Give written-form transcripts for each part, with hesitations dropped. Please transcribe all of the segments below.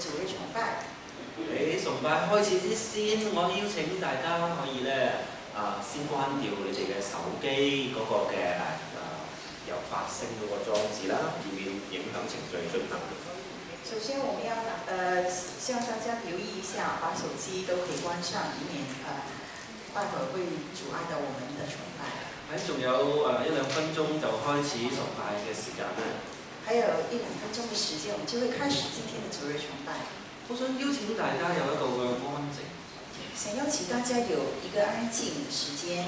主日崇拜。 喺崇拜開始之先，我邀請大家可以咧先關掉你哋嘅手機嗰個嘅有發聲嗰個裝置啦，以免影響程序進行。 首先，我們要希望大家留意一下，把手機都可以關上，以免待會會阻礙到我們的崇拜。 仲有1-2分鐘就開始崇拜嘅時間咧。 還有1-2分鐘嘅時間，我們就會開始今天的主日崇拜。 我想邀請大家有一個嘅安靜。 想邀請大家有一個安靜時間。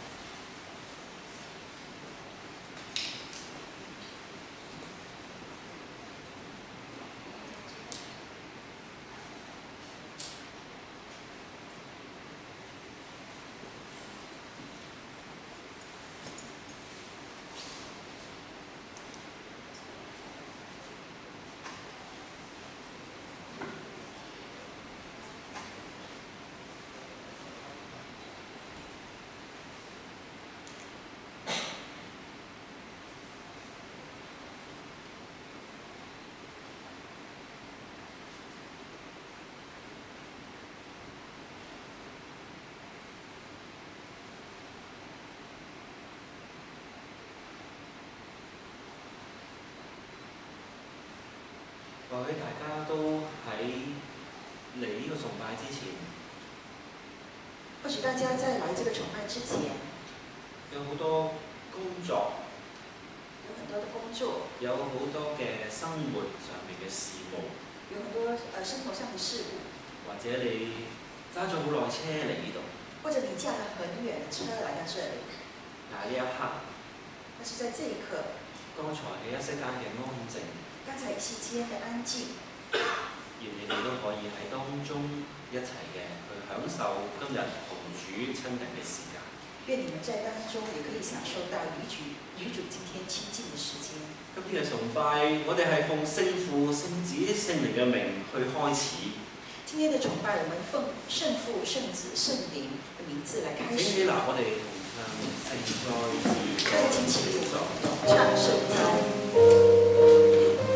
各位大家都喺嚟呢個崇拜之前， 或許大家在來這個崇拜之前， 有好多工作， 有很多的工作， 有好多嘅生活上面嘅事務， 有很多生活上的事務， 或者你揸咗好耐車嚟呢度， 或者你駕了很遠的車來到這裡， 但係呢一刻， 但是在這一刻， 剛才嘅一息間嘅安靜。 剛才一息間的安靜， 願你哋都可以喺當中一齊嘅去享受今日同主親近嘅時間。 願你們在當中也可以享受到與主今天親近的時間。 今天嘅崇拜，我哋係奉聖父、聖子、聖靈嘅名去開始。 今天的崇拜，我們奉聖父、聖子、聖靈的名字來開始。 請起立，我哋同唱聖哉大家請起立，唱聖哉。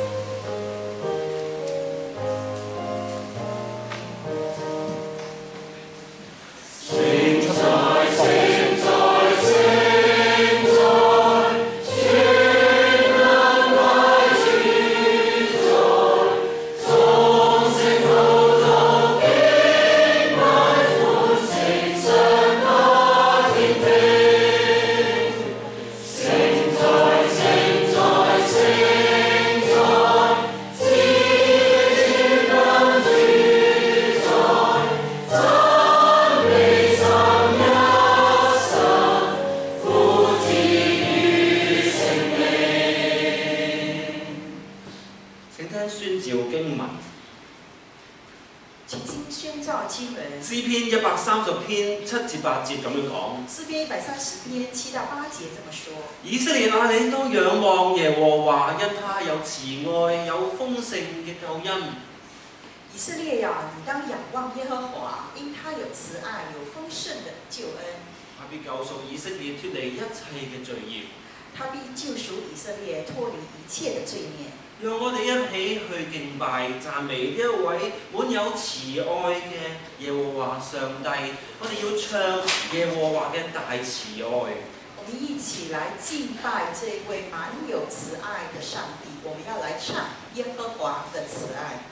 詩篇130篇7至8節咁樣講。 詩篇130篇7到8節這麼說。 以色列啊，你都仰望耶和華，因他有慈愛，有豐盛嘅救恩。 以色列呀，你當仰望耶和華，因他有慈愛，有豐盛的救恩。 他必救贖以色列脱離一切嘅罪孽。 他必救贖以色列脱離一切的罪孽。 讓我哋一起去敬拜讚美呢一位滿有慈愛嘅耶和華上帝。我哋要唱耶和華嘅大慈愛。 我們一起來敬拜這位滿有慈愛的上帝。我們要來唱耶和華的慈愛。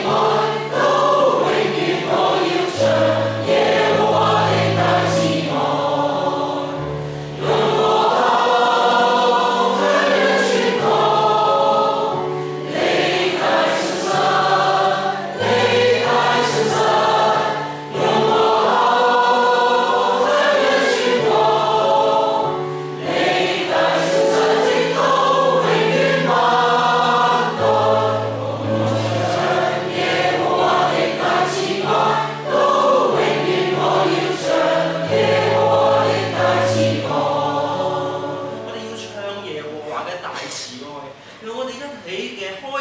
耶和華的大慈愛。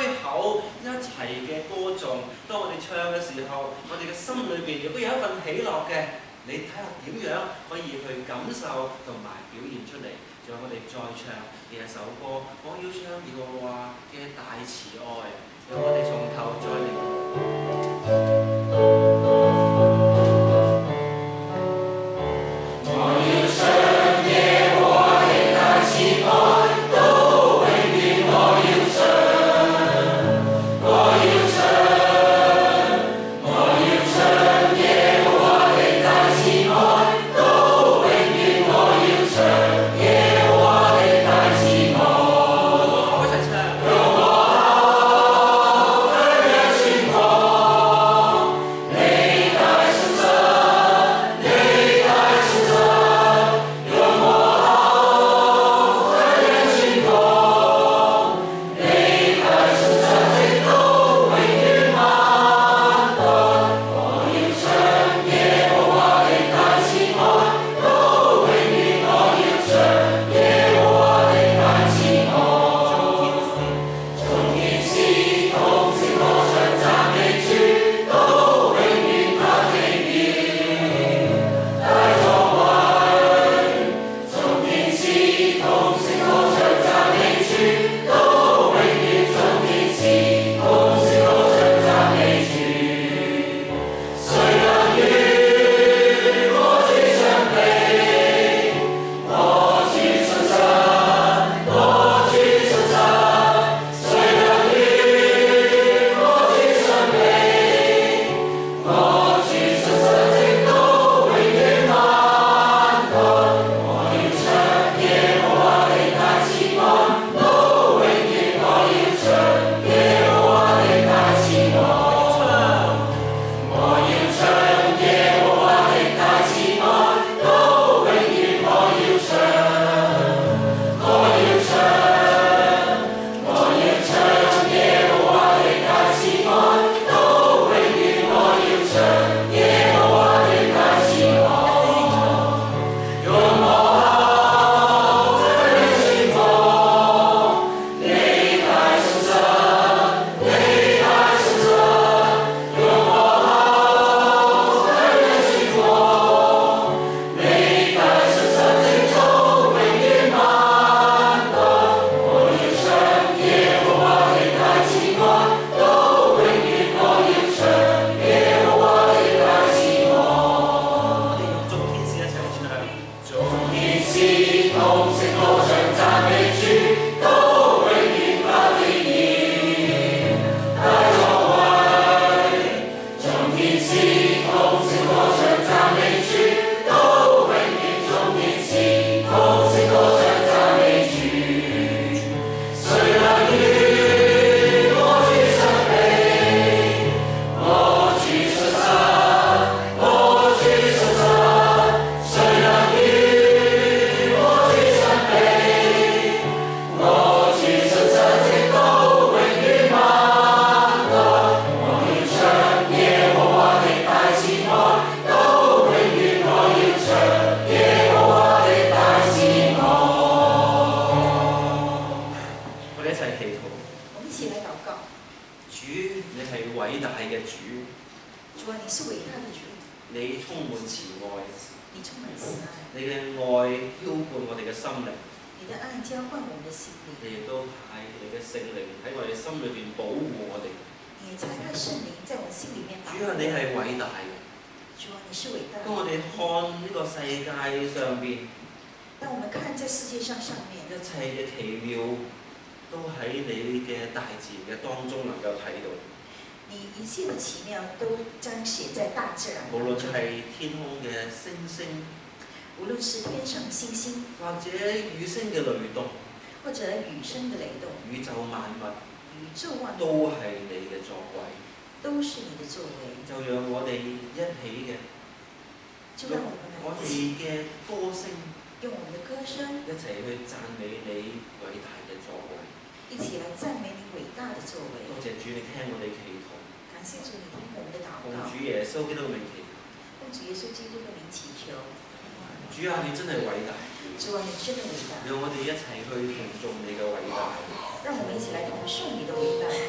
口一齊嘅歌頌。當我哋唱嘅時候，我哋嘅心裏邊如果有一份喜樂嘅，你睇下點樣可以去感受同埋表現出嚟。仲有我哋再唱呢一首歌，我要唱耶和華嘅大慈愛。讓我哋從頭再嚟。 主啊，你真係偉大！ 主啊，你真的伟大。 讓我哋一齊去同頌你嘅偉大。 讓我們一起來同頌你的偉大。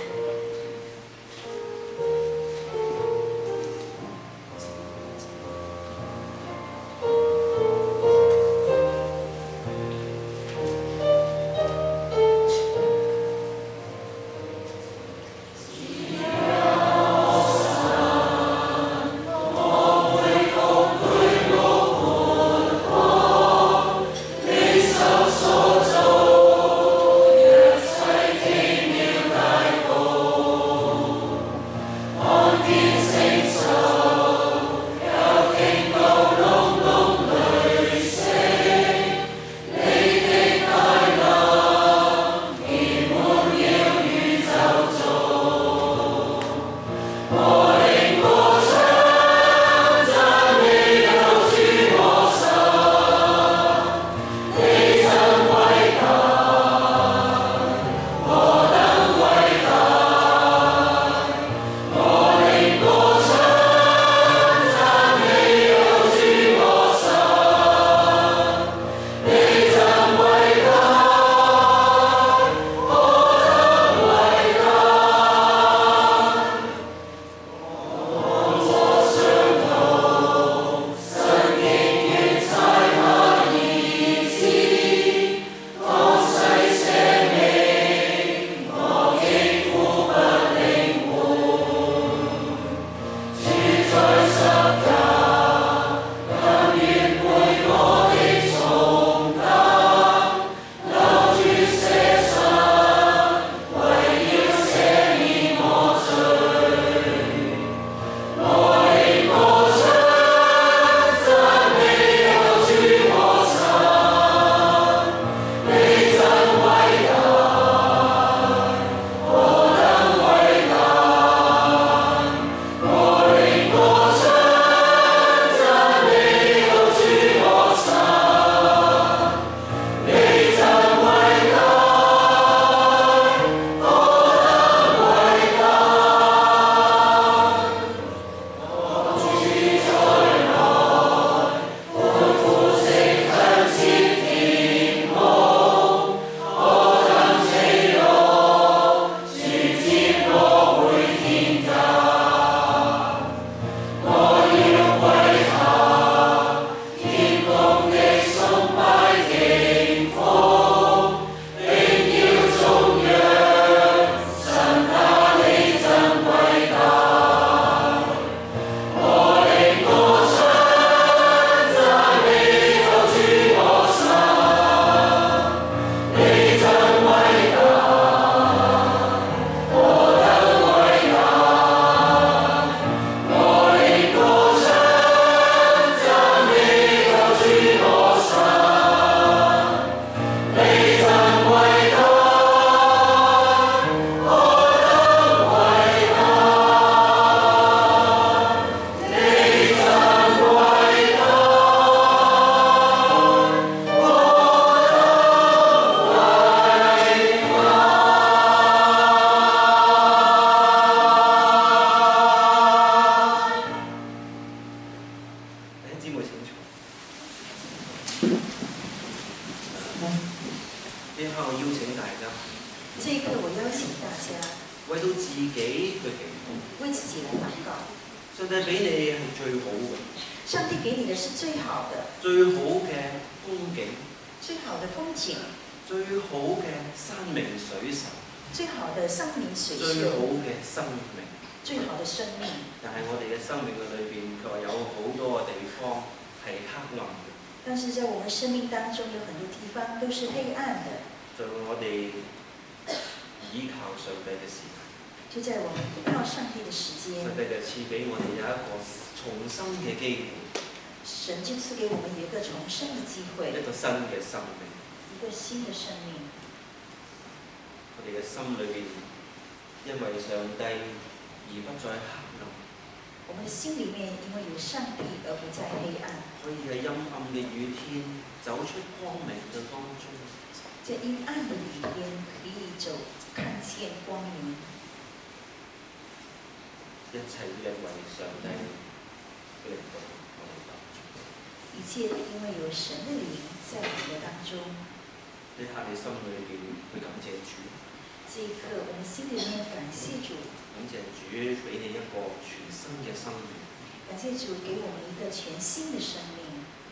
一切都因為上帝嘅靈道，我哋當中。 一切因為有神的靈在我們的當中。 呢刻你心裏邊去感謝主， 這一刻，我們心裏面感謝主， 感謝主俾你一個全新嘅生命， 感謝主給我們一個全新的生命。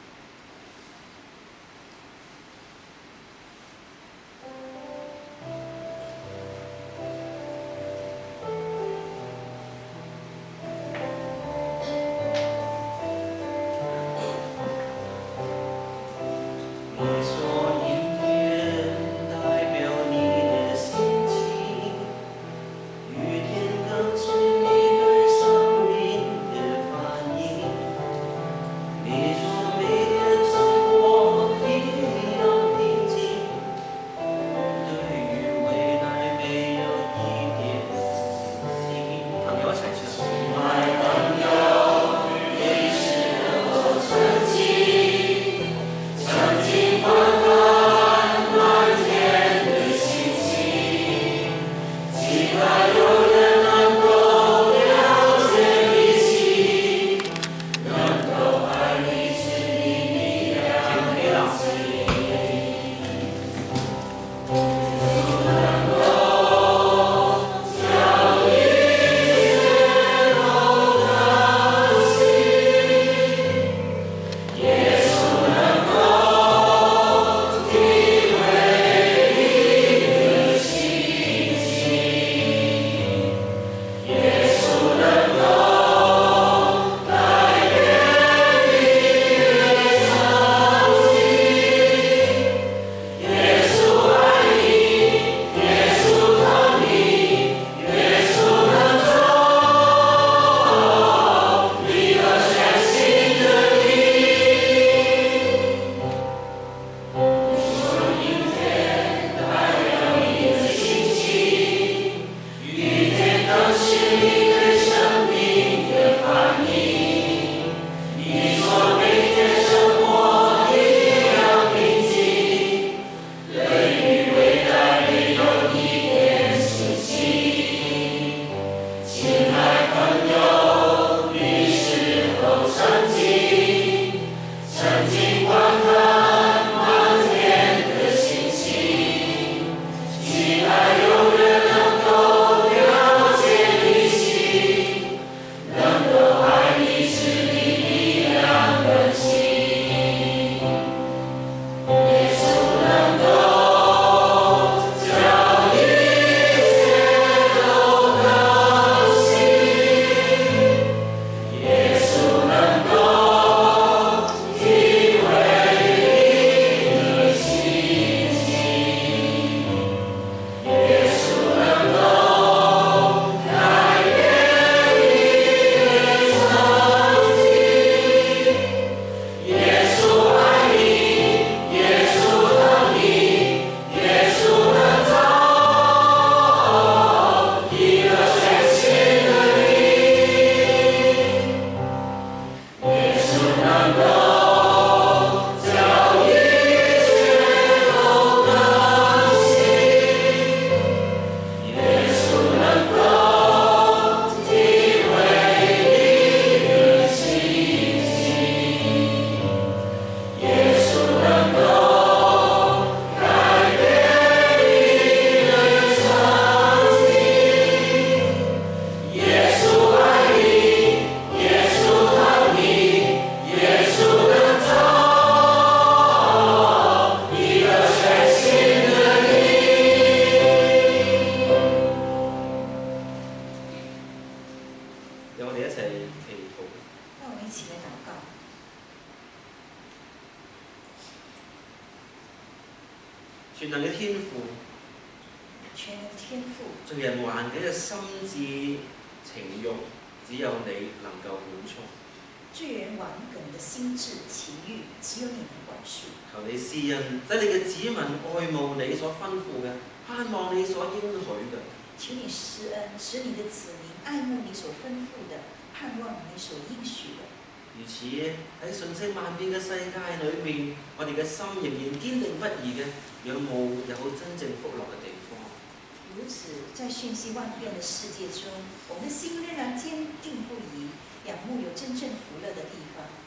全能嘅天父， 全能天父， 罪人環境嘅心智情慾，只有你能夠管束。 罪人頑梗嘅心智情慾，只有你能管束。 求你施恩，使你嘅子民愛慕你所吩咐嘅，盼望你所應許嘅。 求你施恩，使你的子民愛慕你所吩咐的，盼望你所應許的。 如此喺瞬息萬變嘅世界裏面，我哋嘅心仍然堅定不移嘅仰慕有真正福樂嘅地方。 如此，在瞬息萬變的世界中，我們的心仍然堅定不移，仰慕有真正福樂的地方。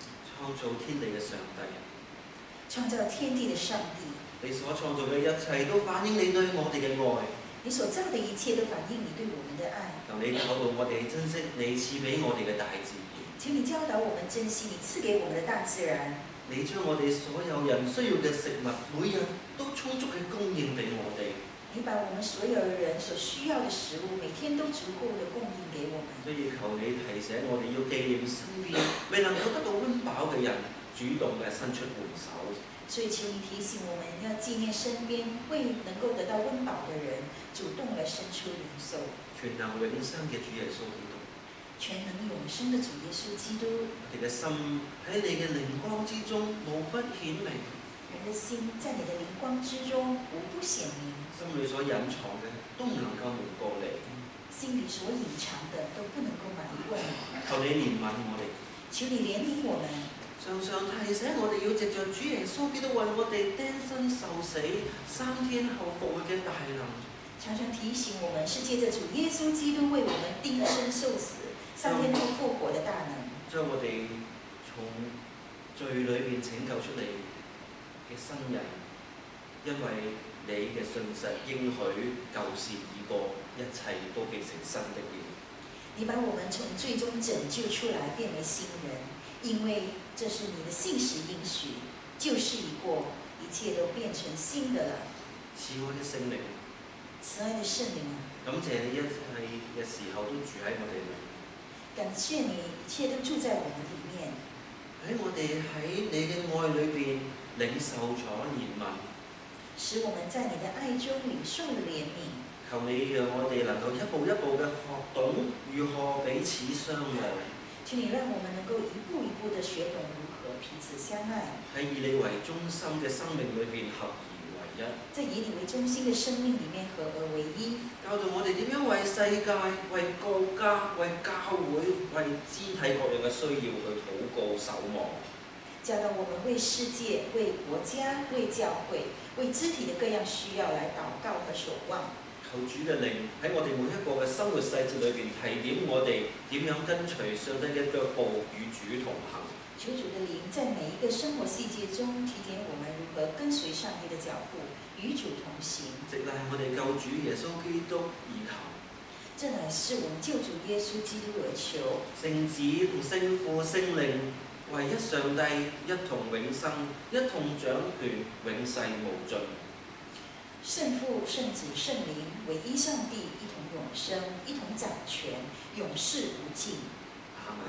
創造天地嘅上帝， 創造天地的上帝， 你所創造嘅一切都反映你對我哋嘅愛。 你所造的一切都反映你對我們的愛。 求你教導我哋珍惜你賜俾我哋嘅大自然。 求你教導我們珍惜你賜給我們的大自然。 你將我哋所有人需要嘅食物，每日都充足嘅供應俾我哋。 你把我們所有人所需要的食物，每天都足夠的供應給我們。 所以求你提醒我哋要紀念身邊未能夠得到溫飽嘅人，主動嘅伸出援手。 所以求你提醒我們要紀念身邊未能夠得到溫飽的人，主動來伸出援手。 全能永生嘅主耶穌基督， 全能永生的主耶穌基督， 我哋嘅心喺你嘅靈光之中無不顯明。 人的心在你的靈光之中無不顯明， 心裏所隱藏嘅都唔能夠瞞過你。 心裏所隱藏的都不能夠瞞過你。 求你憐憫我哋， 求你憐憫我們。 常常提醒我哋要藉着主耶穌基督為我哋釘身受死，3天後復活嘅大能。 常常提醒我們是借着主耶穌基督為我們釘身受死，3天後復活的大能， 將我哋從罪裏面拯救出嚟嘅新人，因為你嘅信實應許舊事已過，一切都變成新的了。 你把我們從罪中拯救出來，變為新人，因為這是你的信實應許，舊事已過，一切都變成新的了。 慈愛的聖靈， 慈愛的聖靈啊， 感謝你一切嘅時候都住喺我哋裏面。 感謝你一切都住在我們裡面。 喺我哋喺你嘅愛裏邊領受咗憐憫， 使我們在你的愛中領受了憐憫。 求你讓我哋能夠一步一步嘅學懂如何彼此相愛。 求你讓我們能夠一步一步地學懂如何彼此相愛。 喺以你為中心嘅生命裏邊合而為一。 在以你為中心嘅生命裡面合而為一。 教導我哋點樣為世界、為國家、為教會、為肢體各樣嘅需要去禱告守望。 教導我們為世界、為國家、為教會、為肢體的各樣需要來禱告和守望。 求主嘅靈喺我哋每一個嘅生活細節裏邊提點我哋點樣跟隨上帝嘅腳步與主同行。 求主的靈在每一個生活細節中提點我們如何跟隨上帝的腳步與主同行。 直賴我哋救主耶穌基督而求。 這乃是我們救主耶穌基督而求。 聖子同聖父聖靈唯一上帝，一同永生，一同掌權，永世無盡。 聖父、聖子、聖靈，唯一上帝，一同永生，一同掌權，永世無盡。 阿們。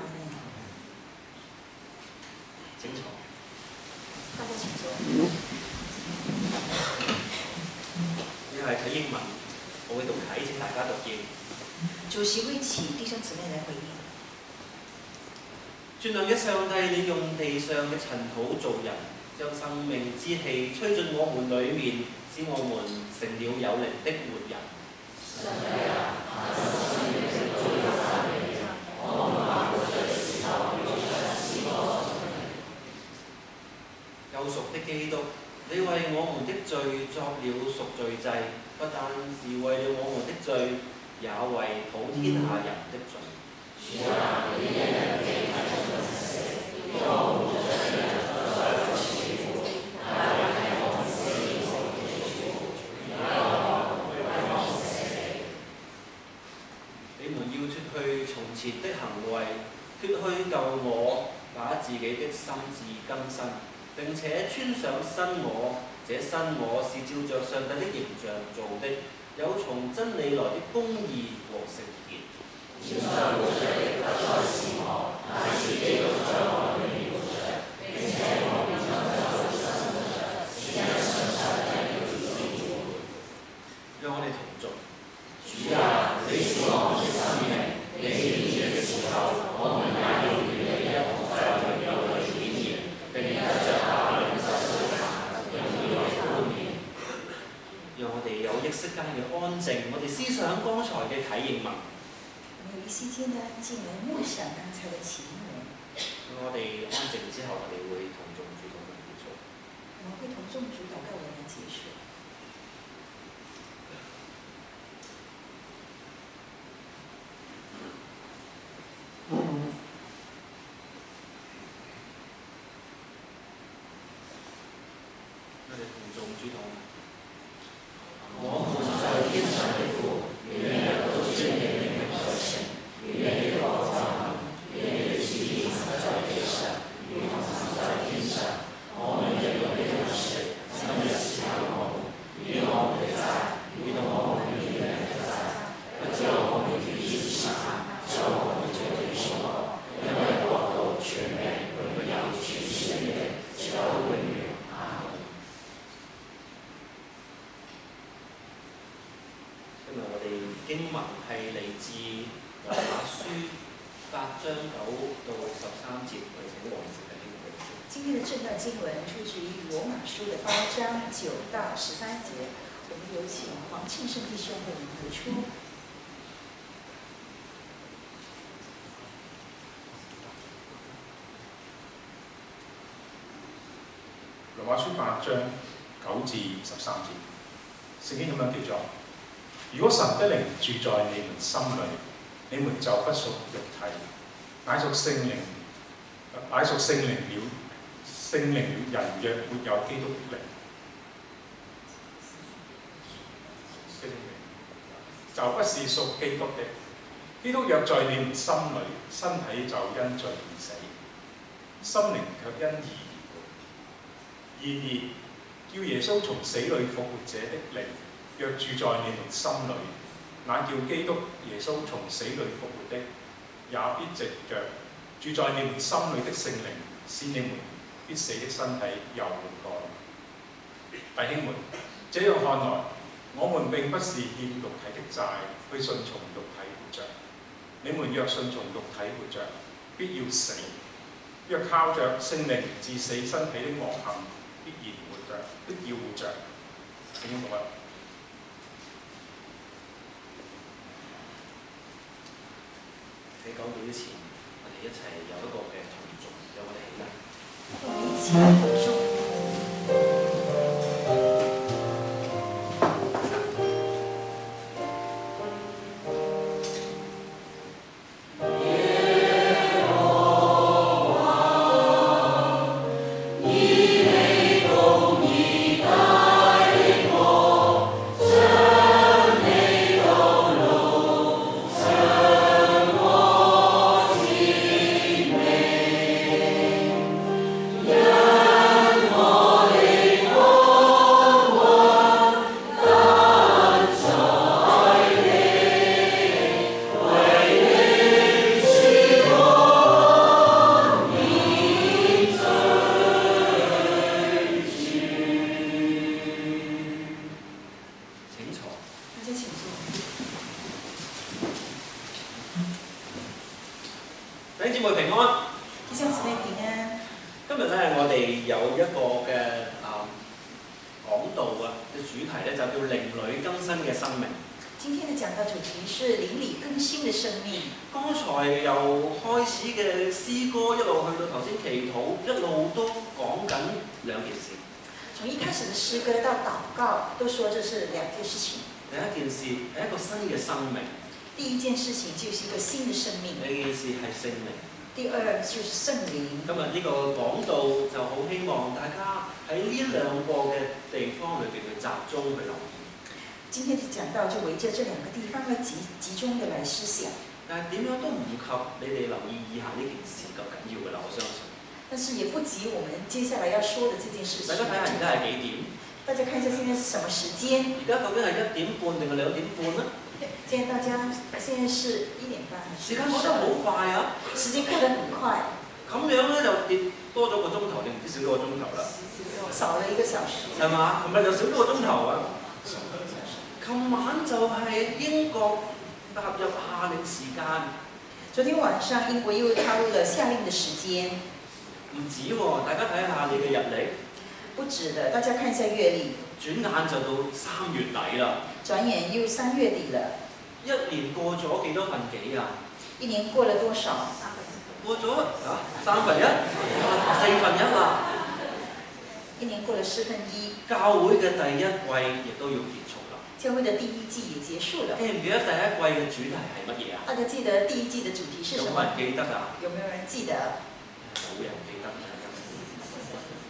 請坐。 大家請坐。 呢個係睇英文，我會讀啟，請大家讀經。 主席會請弟兄姊妹來回應。 全能嘅上帝，你用地上嘅塵土造人，將生命之氣吹進我們裡面，使我們成了有靈的活人。救贖的基督，你為我們的罪作了贖罪祭，不單是為了我們的罪，也為普天下人的罪。你們要脫去從前的行為，脫去舊我，把自己的心志更新，並且穿上新我。這新我是照着上帝的形象做的，有從真理來的公義和聖潔。讓我哋同讀。主啊，你是我們的生命，你顯現的時候，我們也要與你一同在榮耀裏顯現，並得着那永世的榮耀的冠冕。讓我哋有意識間嘅安靜，我哋思想剛才嘅啟應文。 我們有一息間的安靜來默想剛才的啟應文。 我哋安靜之後，我哋會同眾主禱告結束。 我們會同眾主禱告來結束。 我哋同眾主禱。 我們在天上的父，願你的國之名而成，願你的國降臨，願你的旨意行在地上，如同行在天上。我們的有的糧食，今日賜給我們，與我們的債，如同我們與人的債，不叫我們於試探，救我們脱離兇惡，因為國度、權柄、榮耀、全是你的，直到永遠。阿門。 今日我哋經文係嚟自羅馬書8章9到13節，我哋請黃氏弟兄讀出。 今天的这段经文出自于罗马书的8章9到13节，我们有请黄庆生弟兄为我们读出。 羅馬書8章9至13節，聖經咁樣記載：如果神的靈住在你們心裏，你們就不屬肉體，乃屬聖靈了。聖靈了，人若沒有基督的靈，聖靈就不是屬基督的。基督若在你們心裏，身體就因罪而死，心靈卻因義而活。然而，叫耶穌從死裏復活者的靈，若住在你們心裏，那叫基督耶穌從死裏復活的，也必藉着住在你們心裏的聖靈，使你們必死的身體又活過來。弟兄們，這樣看來，我們並不是欠肉體的債，去順從肉體活着。你們若順從肉體活着，必要死；若靠着聖靈治死身體的惡行，必要活着。請讀啊！ 喺講到之前，我哋一齊有一個嘅同眾，有我哋起立。 我们一起来同众。从一开始的诗歌到祷告，都说这是两件事情。 第一件事係一個新嘅生命。 第一件事情就是一個新的生命。 第二件事係聖靈。 第二就是聖靈。 今日呢個講道就好希望大家喺呢兩個嘅地方裏邊去集中去留意。 今天的講道就圍着這兩個地方去集中嘅來思想。 但係點樣都唔及你哋留意以下呢件事咁緊要嘅啦，我相信。 但是也不及我們接下來要說的這件事情。 大家睇下而家係幾點？ 大家看一下現在是什麼時間？ 而家究竟係1點半定係2點半呢？ 現在大家現在是1點半。 時間過得好快啊！ 時間過得很快。 咁樣咧就跌多咗個鐘頭定唔知少咗個鐘頭啦？ 少了1個小時。 係嘛？琴日就少咗個鐘頭啊！琴晚就係英國踏入夏令時間。 昨天晚上英國又踏入了夏令的時間。 唔止喎，大家睇下你嘅日曆。 不止的，大家看一下月曆。轉眼就到3月底啦。 轉眼又3月底了。 1年過咗幾多分幾啊 ？1年過了多少？ 過咗3分1、4分1啦。 1年過了1/4。 教會嘅第一季亦都要結束啦。 教會的第1季也結束了。 記唔記得第一季嘅主題係乜嘢啊？ 大家記得第1季的主題是什麼？ 有冇人記得啊？ 有沒有人記得？ 冇人記得。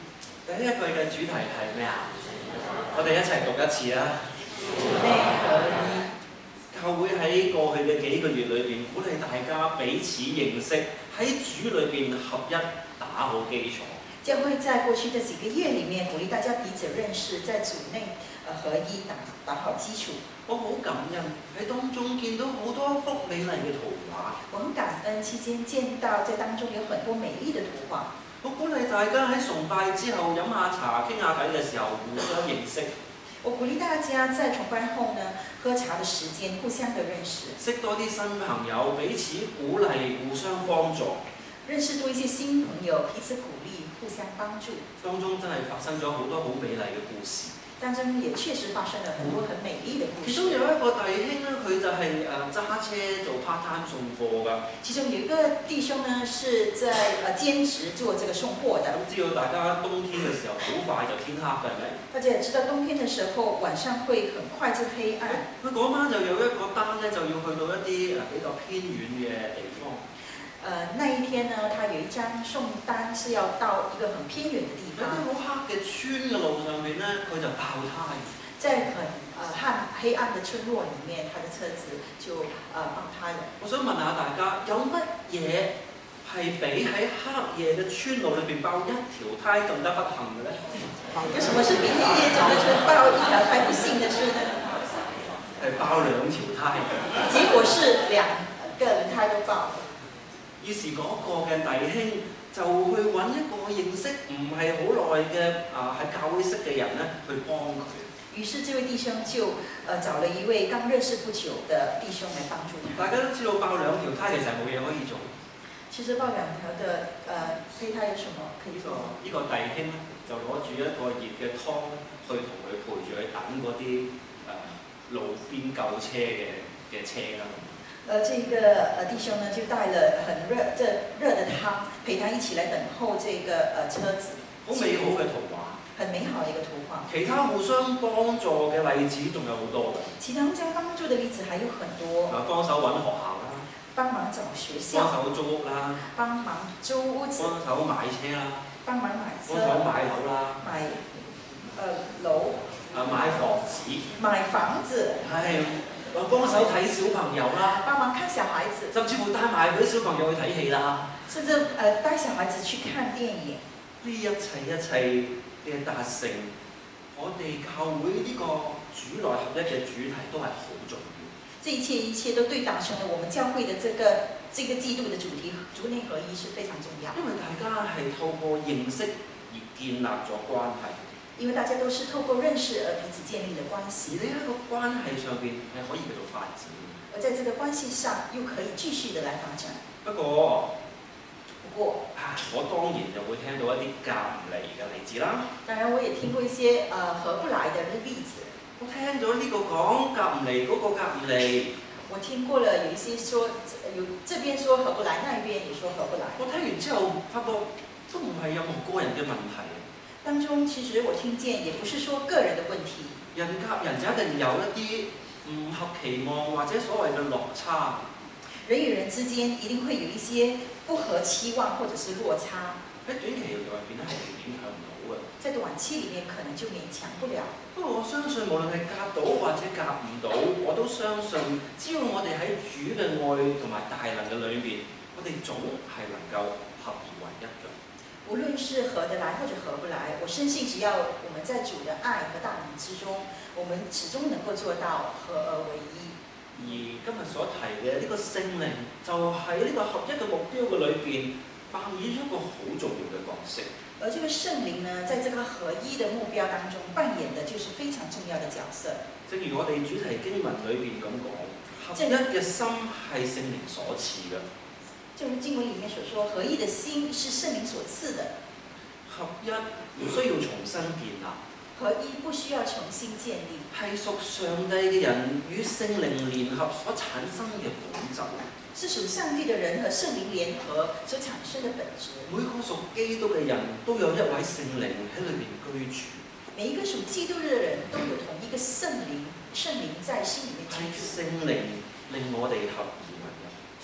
第一句嘅主題係咩啊？我哋一齊讀一次啊！ 主內合一。 教會喺過去嘅幾個月裏邊，鼓勵大家彼此認識，喺主裏邊合一，打好基礎。 教會在過去的幾個月裡面，鼓勵大家彼此認識，在主內合一，打好基礎。 我好感恩喺當中見到好多幅美麗嘅圖畫。 我很感恩期間見到在當中有很多美麗的圖畫。 我鼓勵大家喺崇拜之後飲下茶、傾下偈嘅時候互相認識。 我鼓勵大家在崇拜後呢，喝茶的時間互相的認識， 識多啲新朋友，彼此鼓勵，互相幫助。 認識多一些新朋友，彼此鼓勵，互相幫助。 當中真係發生咗好多好美麗嘅故事。 當中也確實發生了很多很美麗的故事。 其中有一個弟兄咧，佢就係揸車做 part time 送貨㗎。 其中有一個弟兄呢，是在兼職做這個送貨的。 知道大家冬天嘅時候好快就天黑㗎，係咪？ 大家也知道冬天的時候晚上會很快就黑暗。 佢嗰晚就有一個單咧，就要去到一啲比較偏遠嘅地方。 那一天呢，他有一張送單是要到一個很偏遠的地方。 喺啲好黑嘅村嘅路上面咧，佢就爆胎。 在很黑暗的村落裡面，他的車子就爆胎了。 我想問下大家，有乜嘢係比喺黑夜嘅村路裏邊爆一條胎更加不幸嘅咧？ 有什麼是比黑夜中的村爆一條胎不幸的事呢？ 係爆兩條胎。 結果是兩個輪胎都爆。 於是嗰個嘅弟兄就去揾一個認識唔係好耐嘅喺教會識嘅人咧，去幫佢。 於是這位弟兄就找了一位剛認識不久的弟兄來幫助他。 大家都知道爆兩條胎其實冇嘢可以做。 其實爆兩條的胚胎有什麼可以做？ 呢個弟兄咧就攞住一個熱嘅湯去同佢陪住去等嗰啲路邊救車嘅車啦。 這個弟兄呢就帶了很熱的湯，陪他一起來等候這個車子。 好美好嘅圖畫。 很美好的一個圖畫。 其他互相幫助嘅例子仲有好多嘅。 其他互相幫助的例子還有很多。 幫手揾學校啦。 幫忙找學校。 幫手租屋啦。 幫忙租屋子。 幫手買車啦。 幫忙買車。 幫手買樓啦。 買樓。 買房子。 買房子。 係。幫手睇小朋友啦， 幫忙看小孩子， 甚至乎帶埋嗰啲小朋友去睇戲啦， 甚至帶小孩子去看電影。 呢一切嘅達成，我哋教會呢個主內合一嘅主題都係好重要。 這一切都對達成了我們教會的這個季度的主題，主內合一是非常重要。 因為大家係透過認識而建立咗關係。 因為大家都是透過認識而彼此建立了關係。 呢一個關係上邊係可以繼續發展。 而在這個關係上又可以繼續的來發展。不過， 我當然就會聽到一啲夾唔嚟嘅例子啦。 當然，我也聽過一些合不來的例子。 我聽咗呢個講夾唔嚟，嗰個夾唔嚟。 我聽過了有一些說有這邊說合不來，那一邊也說合不來。 我聽完之後發覺都唔係任何個人嘅問題。 當中其實我聽見，也不是說個人的問題。 人夾人就一定有一啲唔合期望或者所謂嘅落差。 人與人之間一定會有一些不合期望或者是落差。 喺短期裏邊咧係影響唔到嘅。 在短期裡面可能就勉強不了。 不過我相信無論係夾到或者夾唔到，我都相信只要我哋喺主嘅愛同埋大能嘅裏面，我哋總係能夠合而為一嘅。 無論是合得來或者合不來，我深信只要我們在主的愛和大能之中，我們始終能夠做到合而為一。 而今日所提嘅呢個聖靈，就喺呢個合一嘅目標嘅裏邊，扮演咗一個好重要嘅角色。 而這個聖靈呢，在這個合一的目標當中，扮演的就是非常重要的角色。 正如我哋主題經文裏邊咁講，合一嘅心係聖靈所賜嘅。 正如經文裡面所說，合一的心是聖靈所賜的。 合一唔需要重新建立。 合一不需要重新建立。係屬上帝嘅人與聖靈聯合所產生嘅本質。 是屬上帝的人和聖靈聯合所產生的本質。 每個屬基督嘅人都有一位聖靈喺裏面居住。 每一個屬基督的人都有同一個聖靈在心裡面居住。 係聖靈令我哋合而為一。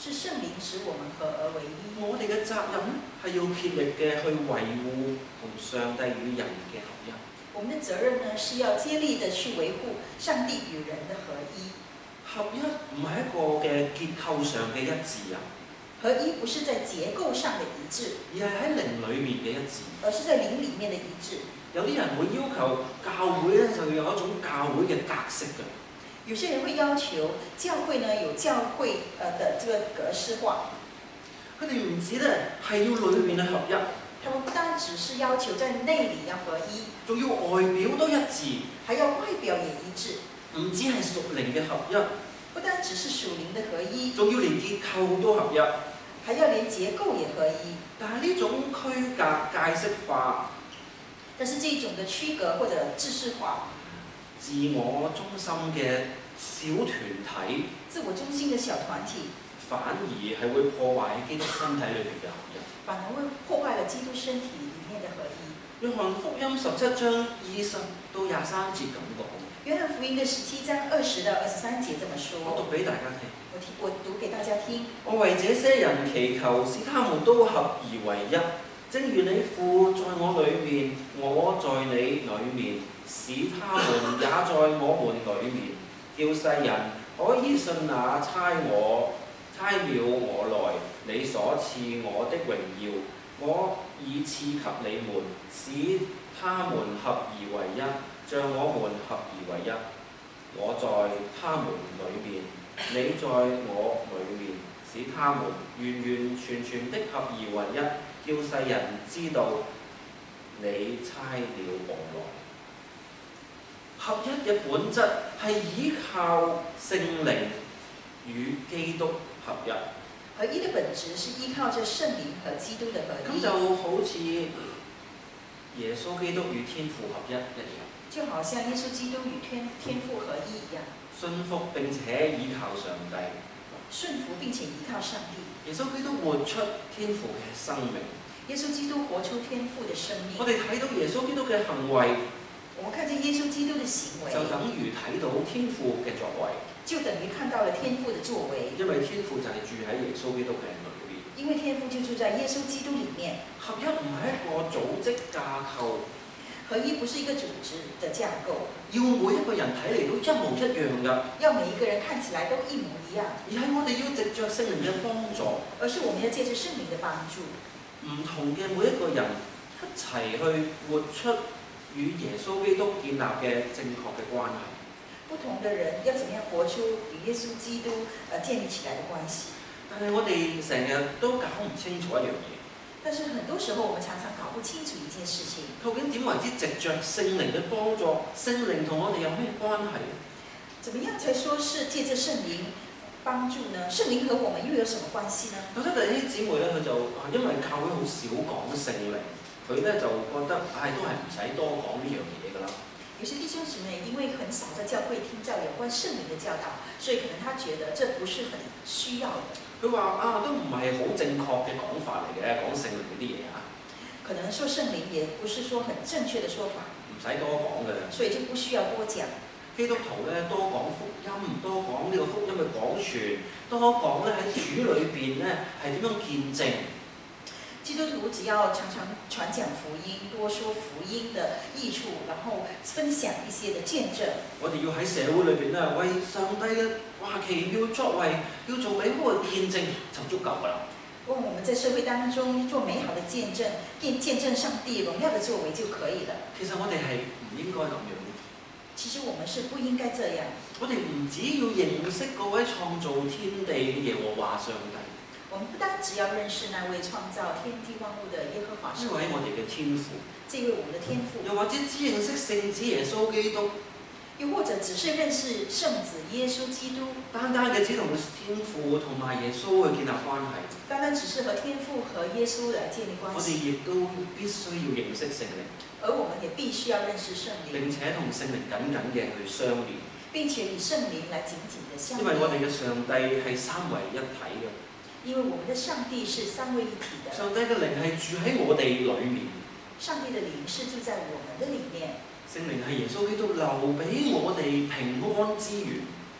是聖靈使我們合而為一。 我哋嘅責任咧係要竭力嘅去維護同上帝與人嘅合一。 我們的責任呢，是要竭力的去維護上帝與人的合一。 合一唔係一個嘅結構上嘅一致啊， 合一不是在結構上的一致， 而係喺靈裡面嘅一致。 而是在靈裡面的一致。 有啲人會要求教會咧就要有一種教會嘅格式嘅。 有些人會要求教會呢有教會的這個格式化。 佢哋唔止咧係要裏面嘅合一， 他們不單只是要求在內裡要合一， 仲要外表都一致， 還要外表也一致。 唔止係屬靈嘅合一， 不單只是屬靈的合一， 仲要連結構都合一， 還要連結構也合一。 但係呢種區隔界式化， 但是這種的區隔或者制式化、 自我中心嘅小團體， 自我中心的小團體， 反而係會破壞基督身體裏面嘅合一。 反而會破壞了基督身體裡面的合一。 約翰福音17章20到23節咁講。 約翰福音的17章20到23節這麼說。 我讀俾大家聽。 我讀給大家聽。 我為這些人祈求，使他們都合而為一，正如你父在我裏面，我在你裏面，使他們也在我們裏面，叫世人可以信那差了我來，你所賜我的榮耀，我已賜給你們，使他們合而為一，像我們合而為一。我在他們裏面，你在我裏面，使他們完完全全的合而為一，叫世人知道你差了我來。合一嘅本質係依靠聖靈與基督合一。 合一的本質是依靠着聖靈和基督的合一。 咁就好似耶穌基督與天父合一一樣。 就好像耶穌基督與天父合一一樣。 信服並且依靠上帝。 順服並且依靠上帝。 耶穌基督活出天父嘅生命。 耶穌基督活出天父嘅生命。 我哋睇到耶穌基督嘅行為， 我們看見耶穌基督嘅行為， 就等於睇到天父嘅作為。 就等於看到了天父的作為。 因為天父就係住喺耶穌基督嘅裏面。 因為天父就住在耶穌基督裡面。 合一唔係一個組織架構。 合一不是一個組織的架構。 要每一個人睇嚟都一模一樣㗎。 要每一個人看起來都一模一樣。 而係我哋要藉着聖靈嘅幫助。 而是我們要借着聖靈嘅幫助。 唔同嘅每一個人一齊去活出與耶穌基督建立嘅正確嘅關係。 不同的人要怎麼樣活出與耶穌基督建立起來的關係？ 但係我哋成日都搞唔清楚一樣嘢。 但是很多時候，我們常常搞不清楚一件事情。 究竟點為之藉着聖靈嘅幫助？聖靈同我哋有咩關係？ 怎麼樣才說是借着聖靈幫助呢？聖靈和我們又有什麼關係呢？ 有啲弟兄姊妹咧，佢就因為教會好少講聖靈，佢咧就覺得都係唔使多講呢樣嘢㗎啦。 有些弟兄姊妹因為很少在教會聽到有關聖靈的教導，所以可能他覺得這不是很需要的。 佢話都唔係好正確嘅講法嚟嘅，講聖靈嗰啲嘢啊。 可能說聖靈也不是說很正確的說法， 唔使多講嘅。 所以就不需要多講。 基督徒咧多講福音，多講呢個福音嘅廣傳，多講咧喺主裏邊咧係點樣見證。 基督徒只要常常傳講福音，多說福音的益處，然後分享一些的見證。 我哋要喺社會裏邊咧為上帝嘅話奇妙作為，要做美好嘅見證就足夠㗎啦。 我們在社會當中做美好的見證，見證上帝榮耀的作為就可以了。 其實我哋係唔應該咁樣。 其實我們是不應該這樣。 我哋唔只要認識嗰位創造天地嘅耶和華上帝。 我們不單只要認識那位創造天地萬物的耶和華上帝， 呢位我哋嘅天父， 這位我們的天父， 又或者只認識聖子耶穌基督， 又或者只是認識聖子耶穌基督， 單單嘅只同天父同埋耶穌去建立關係， 單單只是和天父和耶穌來建立關係。 我哋亦都必須要認識聖靈， 而我們也必須要認識聖靈， 並且同聖靈緊緊嘅去相連， 並且與聖靈來緊緊的相連。 因為我哋嘅上帝係三位一體嘅。 因為我們的上帝是三位一體的， 上帝嘅靈係住喺我哋裏面， 上帝的靈是住在我們的裡面。 聖靈係耶穌基督留俾我哋平安之源，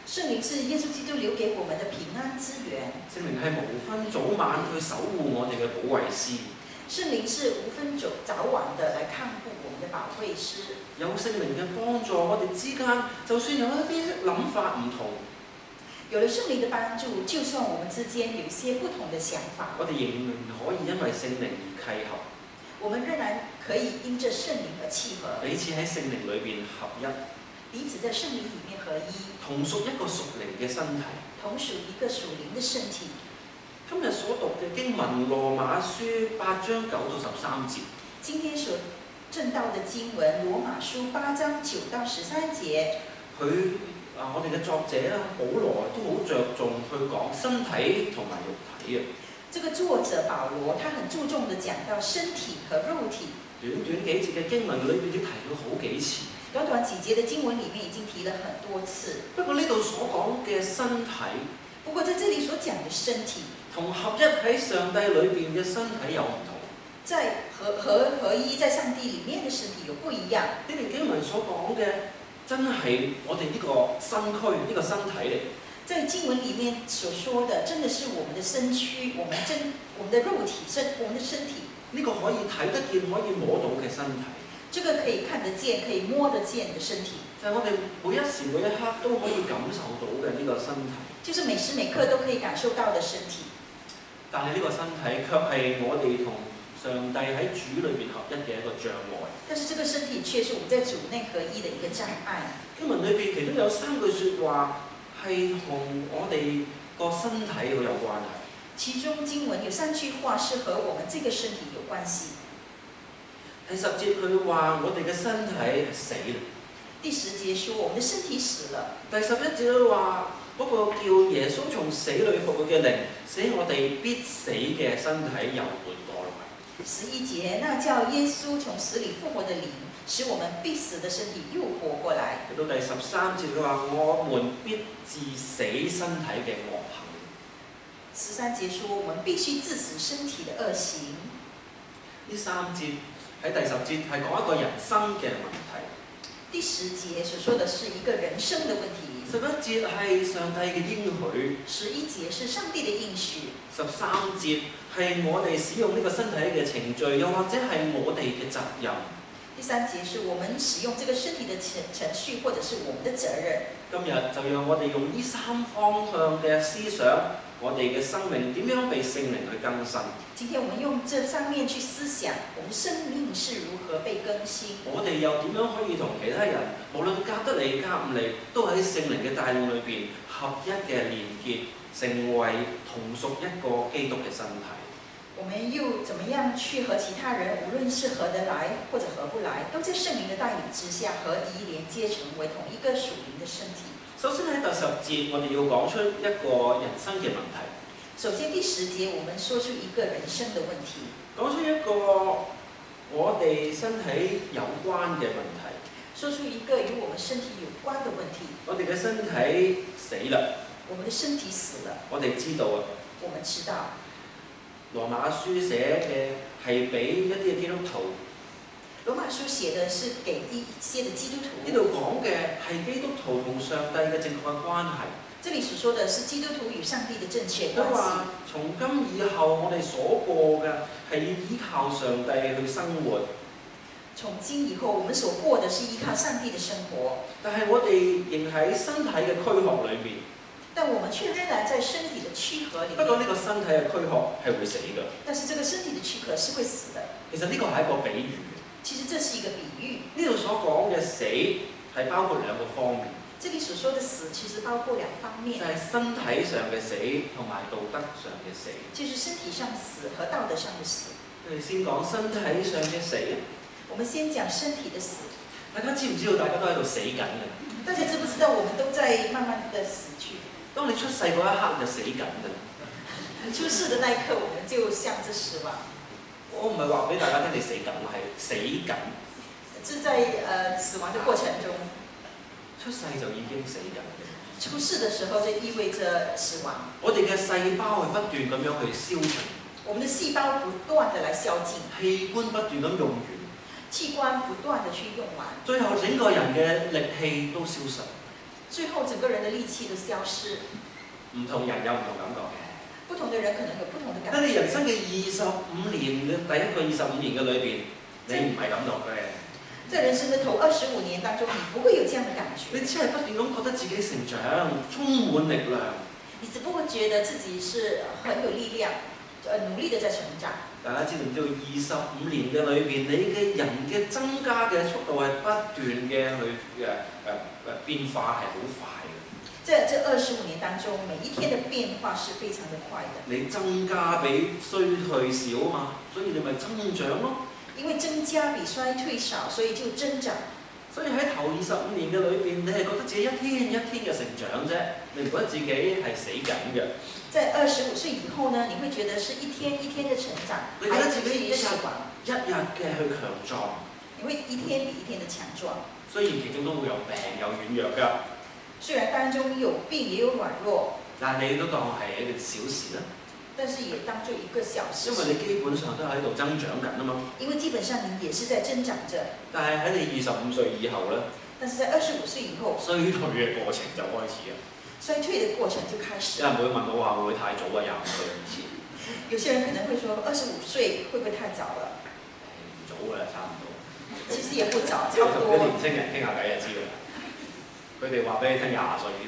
聖靈是耶穌基督留給我們的平安之源。 聖靈係無分早晚去守護我哋嘅保惠師。 聖靈是無分早晚的來看護我們的保惠師。 有聖靈嘅幫助，我哋之間就算有一啲諗法唔同， 有了聖靈的幫助，就算我們之間有一些不同的想法， 我哋仍然可以因為聖靈而契合。 我們仍然可以因着聖靈而契合， 彼此喺聖靈裏邊合一， 彼此在聖靈裡面合一， 同屬一個屬靈嘅身體。 同屬一個屬靈的身體。 今日所讀嘅經文，羅馬書8章9到13節。 今天所正道的經文，羅馬書8章9到13節。 我哋嘅作者啦，保羅都好着重去講身體同埋肉體嘅。 這個作者保羅，他很注重地講到身體和肉體。 短短幾節嘅經文裏邊都提到好幾次。 短短幾節的經文裡面已經提了很多次。 不過呢度所講嘅身體， 不過在這裡所講嘅身體， 同合一喺上帝裏邊嘅身體有唔同。 在合一在上帝裡面嘅身體有不一樣。 呢段經文所講嘅真係我哋呢個身軀，呢個身體嚟。 在經文裡面所說的，真的是我們的身軀，我們的肉體，我們的身體。 呢個可以睇得見、可以摸到嘅身體。 這個可以看得見、可以摸得見的身體， 就係我哋每一時每一刻都可以感受到嘅呢個身體。 就是每時每刻都可以感受到的身體。 但係呢個身體卻係我哋同上帝喺主裏邊合一嘅一個障礙。 但是這個身體卻是我們在主內合一的一個障礙。 經文裏邊其中有3句説話係同我哋個身體好有關係。 其中經文有3句話是和我們這個身體有關係。 第10節佢話我哋嘅身體係死啦。 第10節說我們的身體死了。 第11節佢話嗰個叫耶穌從死裏復活嘅靈，使我哋必死嘅身體又活過來。 11節，那叫耶穌從死裏復活的靈，使我們必死的身體又活過來。 到第13節佢話我們必治死身體嘅惡行。 13節說我們必須治死身體的惡行。 呢3節喺第10節係講一個人生嘅問題。 第10節所說的是一個人生的問題。 11節係上帝嘅應許。 11節是上帝的應許。 13節係我哋使用呢個身體嘅程序，又或者係我哋嘅責任。 第3節是我們使用這個身體的程序，或者是我們的責任。 今日就讓我哋用呢3方向嘅思想，我哋嘅生命點樣被聖靈去更新。 今天我們用這上面去思想，我們生命是如何被更新。 我哋又點樣可以同其他人，無論夾得嚟夾唔嚟，都喺聖靈嘅帶領裏邊合一嘅連結，成為同屬一個基督嘅身體。 我們又怎麼樣去和其他人，無論是合得來或者合不來，都在聖靈的帶領之下合一連接，成為同一個屬靈的身體。 首先喺第10節，我哋要講出一個人生嘅問題。 首先第10節，我們說出一個人生的問題， 講出一個我哋身體有關嘅問題。 說出一個與我們身體有關的問題。 我哋嘅身體死啦。 我們的身體死了。 我哋知道啊。 我們知道。 羅馬書寫嘅係俾一啲嘅基督徒。 羅馬書寫的是給一些的基督徒。 呢度講嘅係基督徒同上帝嘅正確嘅關係。 這裡所說的是基督徒與上帝的正確關係。 佢話從今以後我哋所過嘅係要依靠上帝去生活。 從今以後我們所過的是依靠上帝的生活。 但係我哋仍喺身體嘅軀殼裏面。 但我們卻仍然在身體的軀殼裡面。 不過呢個身體嘅軀殼係會死嘅。 但是這個身體的軀殼是會死的。 其實呢個係一個比喻。 其實這是一個比喻。 呢度所講嘅死係包括2個方面。 這裡所說的死其實包括2方面。 就係身體上嘅死同埋道德上嘅死。 就是身體上死和道德上的死。 我哋先講身體上嘅死。 我們先講身體的死。 大家知唔知道大家都喺度死緊嘅？ 大家知不知道我們都在慢慢的死去？當你出世嗰一刻就死緊㗎。 你出世的那一刻，我們就像是死亡。 我唔係話俾大家聽你死緊，我係死緊。 是在死亡的過程中。 出世就已經死緊。 出世的時候就意味着死亡。 我哋嘅細胞係不斷咁樣去消除。 我們的細胞不斷的來消盡。 器官不斷咁用完。 器官不斷的去用完。 最後整個人嘅力氣都消失。 最後整個人的力氣都消失。 唔同人有唔同感覺嘅。 不同的人可能有不同的感喺你覺。 人生嘅25年嘅第一個25年嘅裏邊，你唔係咁落嘅。 在人生的頭25年當中，你不會有這樣的感覺。 你只係不斷咁覺得自己成長，充滿力量。 你只不過覺得自己是很有力量，努力地在成長。 大家知唔知道25年嘅裏邊，你嘅人嘅增加嘅速度係不斷嘅去變化係好快嘅。 在這25年當中，每一天的變化是非常的快的。 你增加比衰退少啊嘛，所以你咪增長咯。 因為增加比衰退少，所以就增長。 所以喺頭25年嘅裏邊，你係覺得自己一天一天嘅成長啫，你唔覺得自己係死緊嘅。 在25歲以後呢，你會覺得是一天一天的成長， 你覺得自己一日死亡， 一日嘅去強壯。 你會一天比一天的強壯。 雖然其中都會有病有軟弱㗎， 雖然當中有病也有軟弱， 但係你都當係一件小事啦。 但是也當做一個小事。 因為你基本上都喺度增長緊啊嘛。 因為基本上你也是在增長着。 但係喺你25歲以後咧， 但是在25歲以後， 衰退嘅過程就開始啦。 衰退的過程就開始。 有人會問我話會唔會太早啊？25歲以前。 有些人可能會說25歲會不會太早了？ 唔早㗎啦，差唔多。 其實也不早，差不多。 同啲年青人傾下偈就知㗎啦。佢哋話俾你聽20歲添。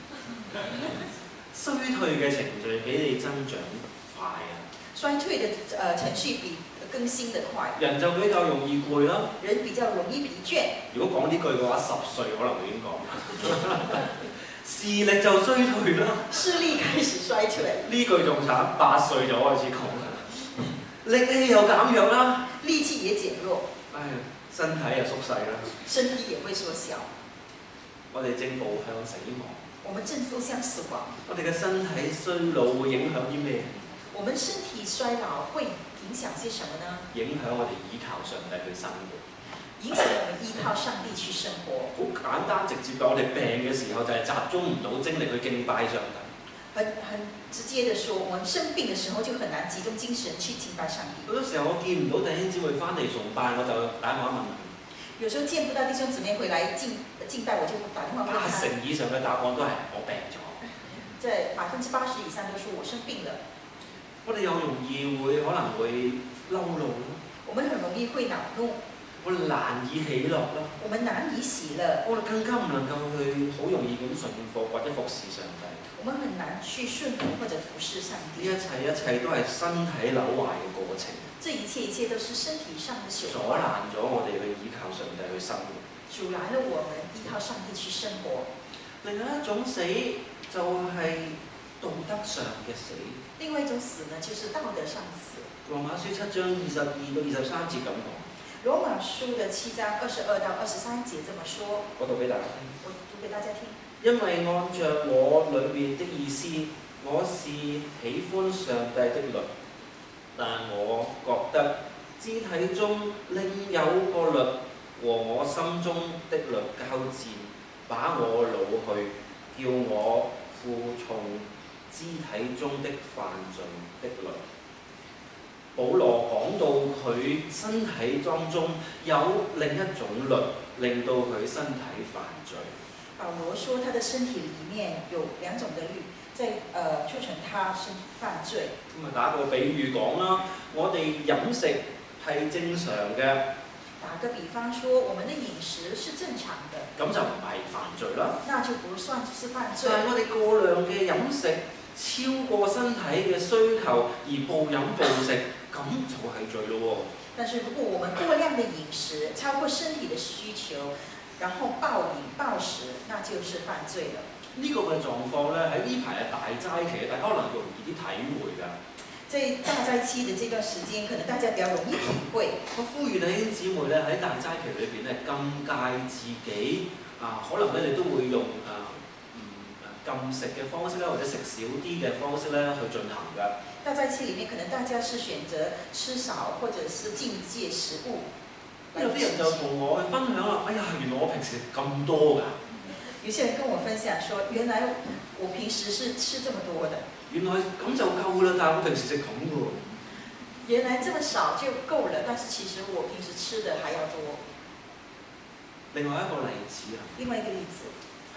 衰退嘅程序比你增長快啊！ 衰退的程序比更新的快。 人就比較容易攰啦。 人比較容易疲倦。 如果講呢句嘅話，10歲可能會已經講。視力就衰退啦。 視力開始衰退。 呢句仲慘，8歲就開始講啦。力氣又減弱啦。 力氣也減弱。 唉，身體又縮細啦。 身體也會縮小。 我哋正步向死亡。 我們正步向死亡。 我哋嘅身體衰老會影響啲咩？ 我們身體衰老會影響些什麼呢？ 影響我哋依靠上帝去生活。 影響我們依靠上帝去生活。 好簡單直接嘅，我哋病嘅時候就係集中唔到精力去敬拜上帝。 很直接的說，我們生病的時候就很難集中精神去敬拜上帝。 好多時候我見唔到弟兄姊妹翻嚟崇拜，我就打電話問佢。 有時候見不到弟兄姊妹回來敬拜，我就打電話問他。 80%以上嘅答案都係我病咗。 在80%以上都說我生病了。 我哋又容易會可能會嬲怒啦。 我們很容易會惱怒。 我哋難以喜樂啦。 我們難以喜樂。 我哋更加唔能夠去好容易咁順服或者服侍上帝。 我們很難去順服或者服侍上帝。 呢一切都係身體扭壞嘅過程。 這一切都是身體上的朽壞。 阻攔咗我哋去依靠上帝去生活。 阻攔了我們依靠上帝去生活。 另外一種死就係道德上嘅死。 另外一種死呢，就是道德上死。 羅馬書7章22到23節咁講。 羅馬書的7章22到23節這麼說。 我讀俾大家聽。 我讀給大家聽。 因為按着我裏面的意思，我是喜歡上帝的律，但我覺得肢體中另有個律和我心中的律交戰，把我擄去，叫我服從肢體中的犯罪的律。保羅講到佢身體當中有另一種律，令到佢身體犯罪。 保羅說他的身體裡面有2種的律，促成他身體犯罪。 咁啊，打個比喻講啦，我哋飲食係正常嘅。 打個比方說，我們的飲食是正常的。 咁就唔係犯罪啦。 那就不算是犯罪。 但係我哋過量嘅飲食，超過身體嘅需求而暴飲暴食，咁就係罪咯喎。 但是如果我們過量的飲食，超過身體的需求，然後暴飲暴食，那就是犯罪了。 呢個嘅狀況咧，喺呢排嘅大齋期，大家可能容易啲體會㗎。 在大齋期的這段時間，可能大家比較容易體會。 我呼籲弟兄姊妹咧，喺大齋期裏邊咧，禁戒自己可能咧你都會用禁食嘅方式咧，或者食少啲嘅方式咧去進行㗎。 大齋期裡面，可能大家是選擇吃少，或者是禁戒食物。 有啲人就同我去分享啦，哎呀，原來我平時食咁多㗎。 有些人跟我分享說，原來我平時是吃這麼多的。 原來咁就夠啦，但係我平時食咁㗎喎。 原來這麼少就夠了，但是其實我平時吃的還要多。 另外一個例子啊。 另外一個例子。 喺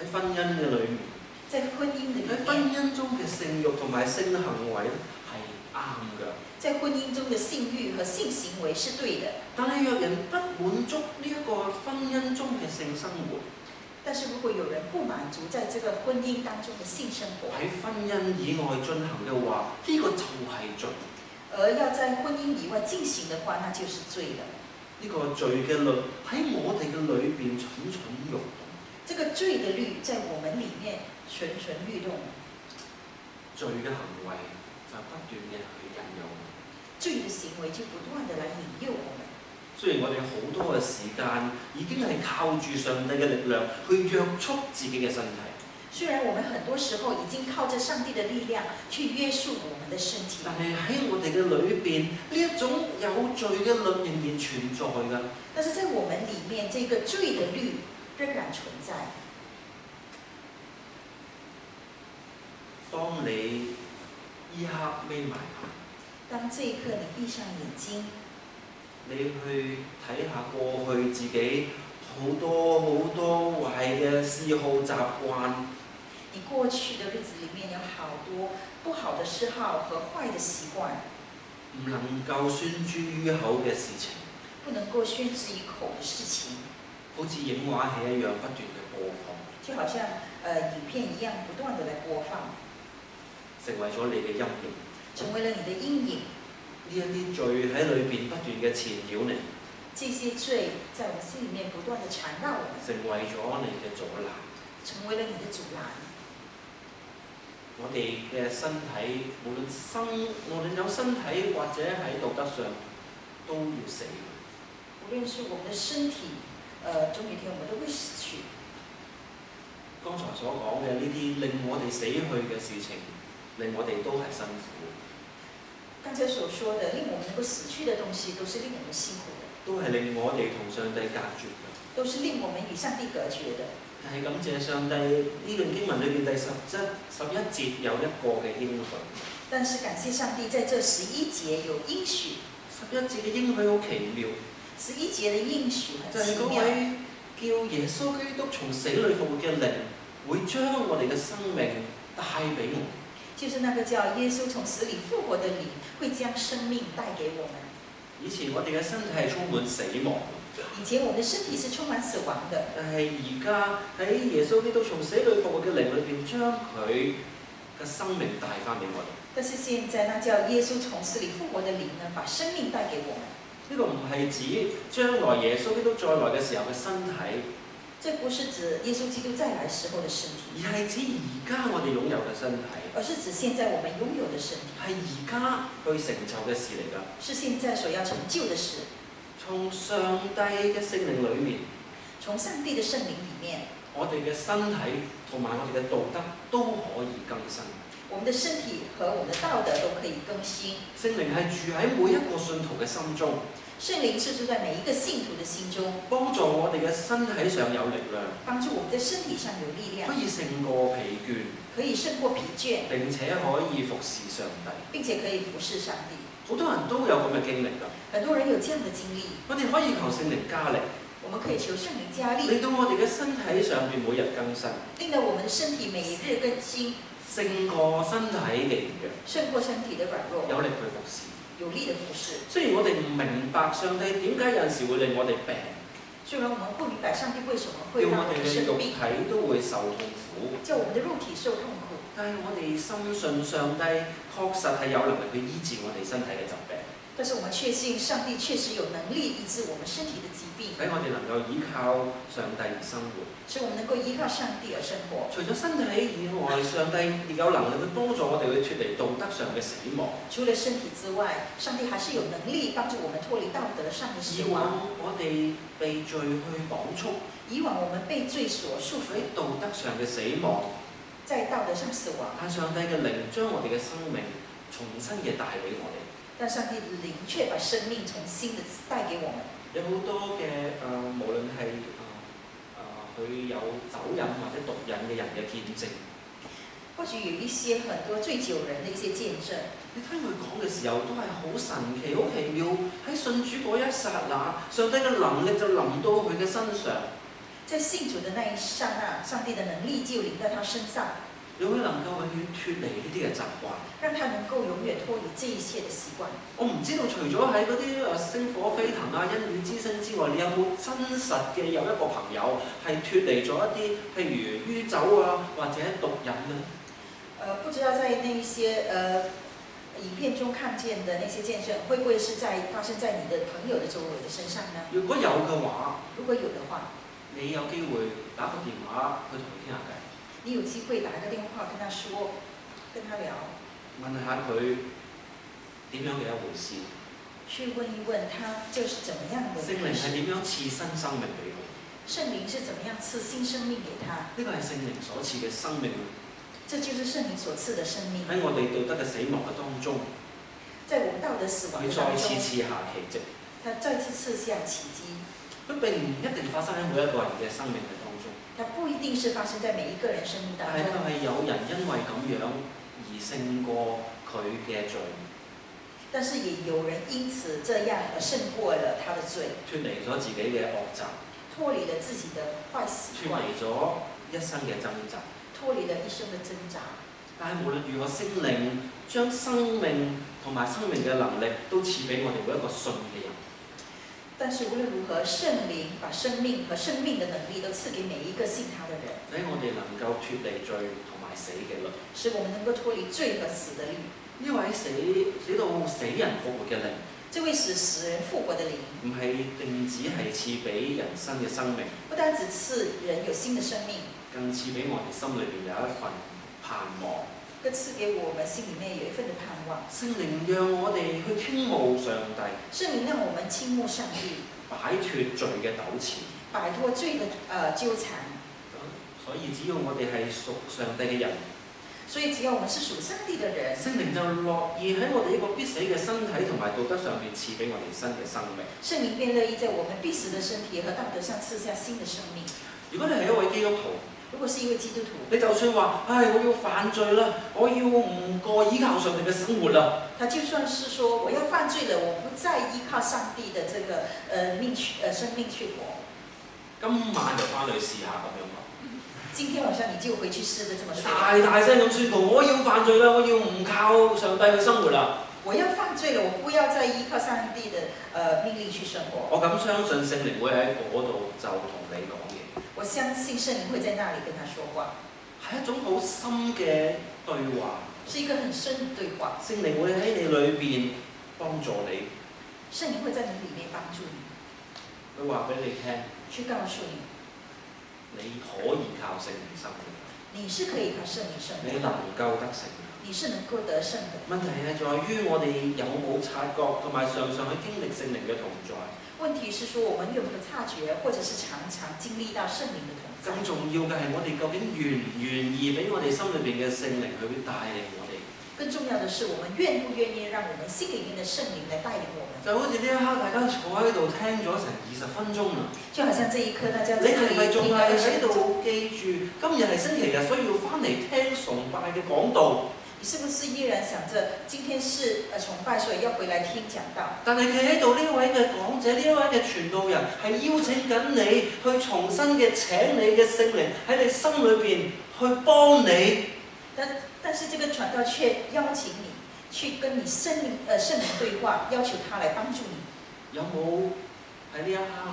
喺婚姻嘅裏面， 在婚姻的里喺婚面， 姻中嘅性慾同埋性行為咧係啱㗎。 在婚姻中的性欲和性行為是對的。 但係若人不滿足呢一個婚姻中嘅性生活， 但是如果有人不滿足在這個婚姻當中的性生活， 喺婚姻以外進行嘅話，呢、個就係罪。 而要在婚姻以外進行的話，那就是罪了。 呢個罪嘅律喺我哋嘅裏邊蠢蠢欲動。 這個罪的律在我們裡面蠢蠢欲動， 罪嘅行為就不斷嘅去引誘我。 罪的行為就不斷的來引誘我們。 雖然我哋好多嘅時間已經係靠住上帝嘅力量去約束自己嘅身體， 雖然我們很多時候已經靠着上帝的力量去約束我們的身體， 但係喺我哋嘅裏邊，呢一種有罪嘅律仍然存在㗎。 但是在我們裡面，這個罪的律仍然存在。 當你依刻眯埋眼， 當這一刻你閉上眼睛， 你去睇下過去自己好多壞嘅嗜好習慣， 你過去的日子裡面有好多不好的嗜好和壞的習慣， 唔能夠宣諸於口嘅事情， 不能夠宣之於口的事情， 好似影畫戲一樣不斷嘅播放， 就好像影片一樣不斷地來播放， 成為咗你嘅陰影。 成為了你的陰影。 呢一啲罪喺裏邊不斷嘅纏繞你， 這些罪在我們心裡面不斷地纏繞我們， 成為咗你嘅阻攔。 成為了你的阻攔。 我哋嘅身體，無論有身體或者喺道德上，都要死。 無論是我們的身體，總有一天我們都會死去。 剛才所講嘅呢啲令我哋死去嘅事情，令我哋都係辛苦。 剛才所說的令我們能夠死去的東西，都是令我們辛苦的， 都係令我哋同上帝隔絕嘅。 都是令我們與上帝隔絕的。 但係感謝上帝，呢段經文裏邊第11節有一個嘅應許。 但是感謝上帝，在這11節有應許。 11節嘅應許好奇妙。 11節的應許就係嗰很奇妙。 位叫耶穌基督從死裏復活嘅靈，會將我哋嘅生命帶俾我。 就是那個叫耶穌從死裡復活的靈，會將生命帶給我們。 以前我哋嘅身體係充滿死亡， 以前我們的身體是充滿死亡的， 但係而家喺耶穌基督從死裏復活嘅靈裏邊，將佢嘅生命帶翻俾我哋。 但是現在那叫耶穌從死裡復活的靈呢，把生命帶給我們。 呢個唔係指將來耶穌基督再來嘅時候嘅身體， 這不是指耶穌基督再來時候的身體， 而係指而家我哋擁有嘅身體， 而是指現在我們擁有的身體， 係而家去成就嘅事嚟㗎。 是現在所要成就的事。 從上帝嘅聖靈裏面， 從上帝的聖靈裡面， 我哋嘅身體同埋我哋嘅道德都可以更新。 我們的身體和我們的道德都可以更新。 聖靈係住喺每一個信徒嘅心中， 聖靈是住在每一個信徒的心中， 幫助我哋嘅身體上有力量， 幫助我們的身體上有力量， 可以勝過疲倦， 可以勝過疲倦， 並且可以服侍上帝。 並且可以服侍上帝。 好多人都有咁嘅經歷㗎。 很多人有這樣的經歷， 我哋可以求聖靈加力， 我們可以求聖靈加力， 令到我哋嘅身體上邊每日更新， 令到我們的身體每日更新， 勝過身體嘅軟弱， 勝過身體的軟弱， 有力去服侍。 有力的服侍。 雖然我哋唔明白上帝點解有陣時會令我哋病， 雖然我們不明白上帝為什麼叫會讓我哋嘅肉我們生病， 體都會受痛苦， 叫我們的肉體受痛苦， 但係我哋深信上帝確實係有能力去醫治我哋身體嘅疾病， 但是我們確信上帝確實有能力醫治我們身體的疾病， 使我哋能夠依靠上帝而生活。 使我們能夠依靠上帝而生活。 除咗身體以外，上帝亦有能力去幫助我哋去脫離道德上嘅死亡。 除了身體之外，上帝還是有能力幫助我們脫離道德上的死以亡。 往我哋被罪去綁束， 以往我們被罪所束縛， 喺道德上嘅死亡， 在道德上死亡， 但上帝嘅靈將我哋嘅生命重新嘅帶俾我哋。 但上帝的靈卻把生命重新的帶給我們。 有好多嘅無論係佢有酒癮或者毒癮嘅人嘅見證。 或許有一些很多醉酒人的一些見證， 你聽佢講嘅時候都係好神奇、好奇妙。喺信主嗰一剎那，上帝嘅能力就臨到佢嘅身上。 在信主的那一剎那，上帝的能力就臨到他身上， 讓佢能夠永遠脱離呢啲嘅習慣。 讓他能夠永遠脫離這一切的習慣。 我唔知道除咗喺嗰啲星火飛騰啊、恩雨之聲之外，你有冇真實嘅有一個朋友係脱離咗一啲譬如酗酒啊或者毒癮嘅？ 不知道在那一些影片中看見的那些見證，會不會是發生在你的朋友的周圍的身上呢？ 如果有嘅話， 如果有的話， 你有機會打個電話去同佢傾下偈。 你有機會打個電話跟他說，跟他聊， 問下佢點樣嘅一回事。 去問一問他這是怎麼樣的聖靈係點樣賜新生命俾佢？ 聖靈是怎麼樣賜新生命給他？ 呢個係聖靈所賜嘅生命。 這就是聖靈所賜的生命。 喺我哋道德嘅死亡嘅當中， 在我們道德死亡嘅當中， 佢再次賜下奇蹟。 他再次賜下奇蹟。 佢並唔一定發生喺每一個人嘅生命嘅當中。 它不一定是發生在每一個人生命當中。 但係佢係有人因為咁樣而勝過佢嘅罪。 但是也有人因此這樣而勝過了他的罪。 脱離咗自己嘅惡習。 脱離了自己的壞習慣。 脱離咗一生嘅掙扎。 脱離了一生的掙扎。 但係無論如何，聖靈將生命同埋生命嘅能力都賜俾我哋每一個信嘅人。 但是無論如何，聖靈把生命和生命的能力都賜給每一個信他的人， 使我哋能夠脱離罪同埋死嘅律， 使我們能夠脱離罪和死的律。 呢位使到死人復活嘅靈， 這位使死人復活的靈， 唔係定只係賜俾人生嘅生命， 不單只賜人有新的生命， 更賜俾我哋心裏邊有一份盼望， 更賜給我們心裡面有一份的盼望。 聖靈讓我哋去傾慕上帝， 聖靈讓我們傾慕上帝， 擺脱罪嘅糾纏， 擺脱罪的糾纏。 所以只要我哋係屬上帝嘅人， 所以只要我們是屬上帝的人， 聖靈就樂意喺我哋呢個必死嘅身體同埋道德上邊賜俾我哋新嘅生命。 聖靈便樂意在我們必死的身體和道德上賜下新的生命。 如果你係一位基督徒， 如果是一位基督徒， 你就算話，我要犯罪啦，我要唔過依靠上帝嘅生活啦。 他就算是說我要犯罪了，我不再依靠上帝的這個生命去活。 今晚就翻去試下咁樣講。 今天晚上你就回去試着這麼說。 大聲咁宣告，我要犯罪啦，我要唔靠上帝去生活啦。 我要犯罪了，我不要再依靠上帝的命令去生活。 我咁相信聖靈會喺嗰度就同你講嘢。 我相信聖靈會在那裡跟他說話， 係一種好深嘅對話， 是一個很深的對話。 聖靈會喺你裏邊幫助你， 聖靈會在你裡面幫助你。 佢話俾你聽， 去告訴你， 你可以靠聖靈生活， 你是可以靠聖靈生活， 你能夠得勝。 你是能夠得勝的。 問題係在於我哋有冇察覺同埋常常去經歷聖靈嘅同在。 問題是說我們有沒有察覺，或者是常常經歷到聖靈的同在。 更重要嘅係我哋究竟願唔願意俾我哋心裏邊嘅聖靈去帶領我哋。 更重要的是，我們願不願意讓我們心裡面的聖靈來帶領我們。 就好似呢一刻，大家坐喺度聽咗成20分鐘啦。 就好像這一刻，大家你係咪仲係喺度記住今日係星期日，所以要翻嚟聽崇拜嘅講道？ 你是不是依然想着今天是崇拜，所以要回來聽講道？但係企喺度呢位嘅講者，呢一位嘅傳道人係邀請緊你去重新嘅請你嘅聖靈喺你心裏邊去幫你。 但是這個傳道卻邀請你去跟你聖靈對話，要求他來幫助你。 有冇喺呢一刻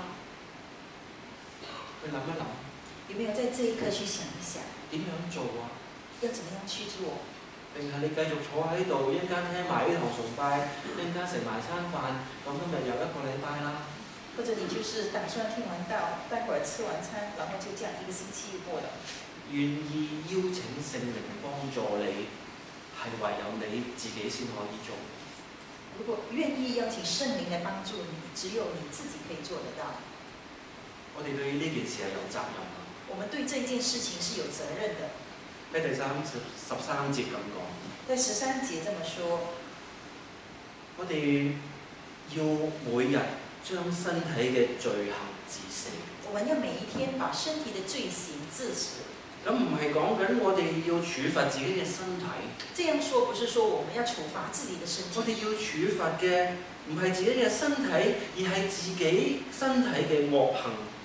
去諗一諗？ 有沒有在這一刻去想一想？ 點樣做啊？ 要怎麼樣去做？ 定係你繼續坐喺度，一陣間聽埋呢堂崇拜，一陣間食埋餐飯，咁今日又一個禮拜啦。 或者你就是打算聽完道，待會兒吃完餐，然後就這樣一個星期過了。 願意邀請聖靈幫助你，係唯有你自己先可以做。 如果願意邀請聖靈來幫助你，只有你自己可以做得到。 我哋對於呢件事係有責任嘅。 我們對這件事情是有責任的。 喺第13節咁講。 在13節這麼說， 我哋要每日將身體嘅罪行治死。 我們要每一天把身體的罪行治死。 咁唔係講緊我哋要處罰自己嘅身體。 這樣說不是說我們要處罰自己的身體。 我哋要處罰嘅唔係自己嘅身體，而係自己身體嘅惡行。 我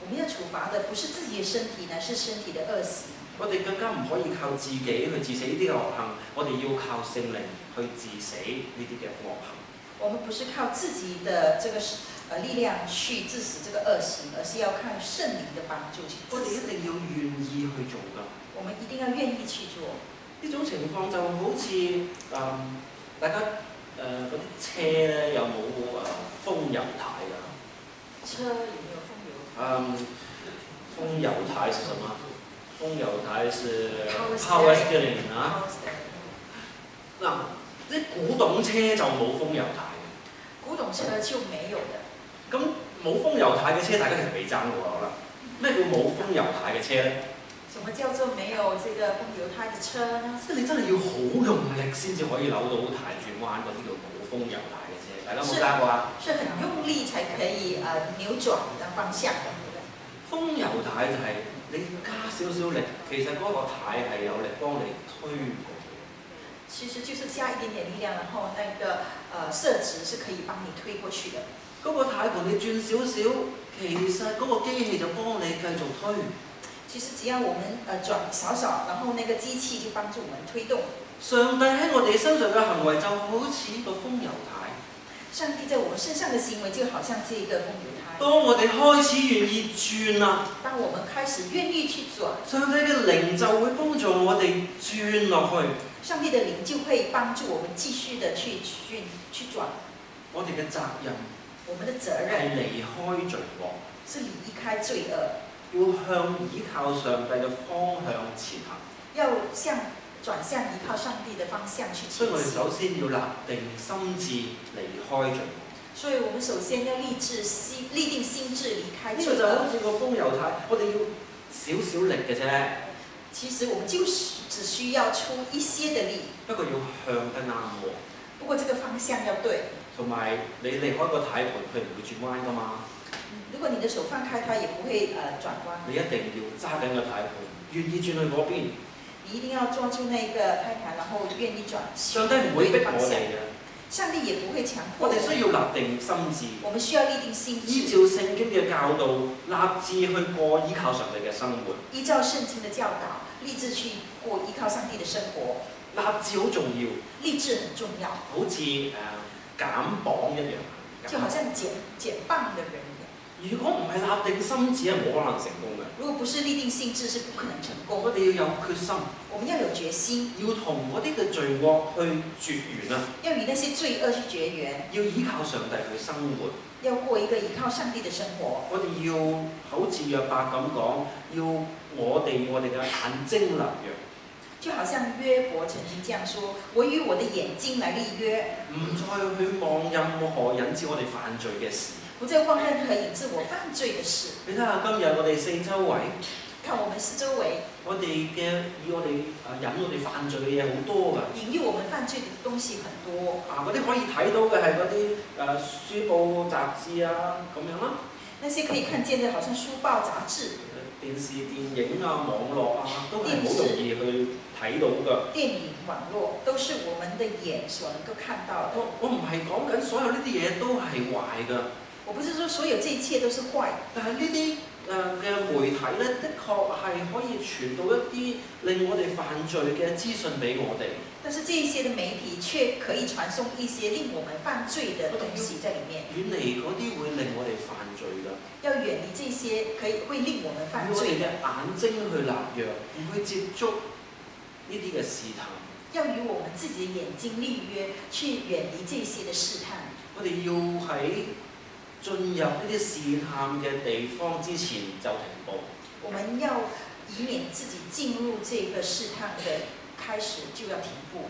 們要處罰的不是自己的身體，乃是身體的惡行。 我哋更加唔可以靠自己去治死呢啲嘅惡行，我哋要靠聖靈去治死呢啲嘅惡行。 我們不是靠自己的這個力量去治死這個惡行，而是要靠聖靈的幫助去治死。 我哋一定要願意去做㗎。 我們一定要願意去做。 呢種情況就好似大家嗰啲車咧有冇風油軚㗎？ 車有沒有風油？ 風油軚是什麼？風油軚是 power steering 啊。嗱，啲古董車就冇風油軚嘅。 古董車就沒有的。 咁冇風油軚嘅車，大家其實未爭過可能。咩叫冇風油軚嘅車咧？ 什麼叫做沒有這個風油軚的車呢？ 即係你真係要好用力先至可以扭到軚轉彎，嗰啲叫冇風油軚嘅車。大家有冇揸過啊？ 是很用力才可以扭轉的方向的。風油軚就係你加少少力，其實嗰個軚係有力幫你推過去。 其實就是加一點點力量，然後那個設置是可以幫你推過去的。 嗰個軚盤你轉少少，其實嗰個機器就幫你繼續推。 其實只要我們轉少少，然後那個機器就幫助我們推動。 上帝喺我哋身上嘅行為就好似個風油軚。 上帝在我們身上的行為就好像這個風油軚。 當我哋開始願意轉啦， 當我們開始願意去轉， 上帝嘅靈就會幫助我哋轉落去。 上帝的靈就會幫助我們繼續的去轉。 我哋嘅責任， 我們的責任係離開罪惡， 是離開罪惡， 要向倚靠上帝嘅方向前行。 要轉向依靠上帝的方向去前行。 所以我哋首先要立定心志離開罪惡。 所以我們首先要立定心志離開罪惡。 呢個就好似個風油軚，我哋要少少力嘅啫。 其實我們就是只需要出一些的力， 不過要向得啱喎。 不過這個方向要對。 同埋你離開個軚盤，佢唔會轉彎噶嘛。 如果你的手放開，它也不會轉彎。 你一定要揸緊個軚盤，願意轉去嗰邊。 你一定要抓住那個軚盤，然後願意轉。 上帝唔會逼我哋嘅。 上帝也不會強迫。 我哋需要立定心志。 我們需要立定心志。 依照聖經嘅教導，立志去過依靠上帝嘅生活。 依照聖經的教導，立志去過依靠上帝的生活。 立志好重要。 立志很重要。 好似減磅一樣。 就好像減磅的人一樣。 如果唔係立定心志，係冇可能成功嘅。 如果不是立定心志，是不可能成功。 我哋要有決心。 我們要有決心。 要同嗰啲嘅罪惡去絕緣啊！ 要與那些罪惡去絕緣。 要依靠上帝去生活。 要過一個依靠上帝的生活。 我哋要好似約伯咁講，要我哋嘅眼睛立約。 就好像約伯曾經這樣說：我與我的眼睛來立約， 唔再去望任何引致我哋犯罪嘅事。 不再望任何引致我犯罪的事。 你睇下今日我哋四周圍， 看我們四周圍， 我哋以我哋引我哋犯罪嘅嘢好多㗎。 引誘我們犯罪嘅東西很多。 嗰啲可以睇到嘅係嗰啲書報雜誌啊咁樣啦。 那些可以看見的，好像書報雜誌、 電視、電影啊、網絡啊，都係好容易去睇到㗎。 電影、網絡都是我們的眼所能夠看到的。 我唔係講緊所有呢啲嘢都係壞㗎。 我不是說所有這一切都是壞， 但係呢啲嘅媒體咧，的確係可以傳到一啲令我哋犯罪嘅資訊俾我哋。 但是這一些的媒體卻可以傳送一些令我們犯罪的東西在裡面。 遠離嗰啲會令我哋犯罪㗎。 要遠離這些會令我們犯罪。 我哋嘅眼睛去立約，唔去接觸呢啲嘅試探。 要與我們自己的眼睛立約，去遠離這些的試探。 我哋要喺進入呢啲試探嘅地方之前就停步。我們要以免自己進入這個試探的開始就要停步。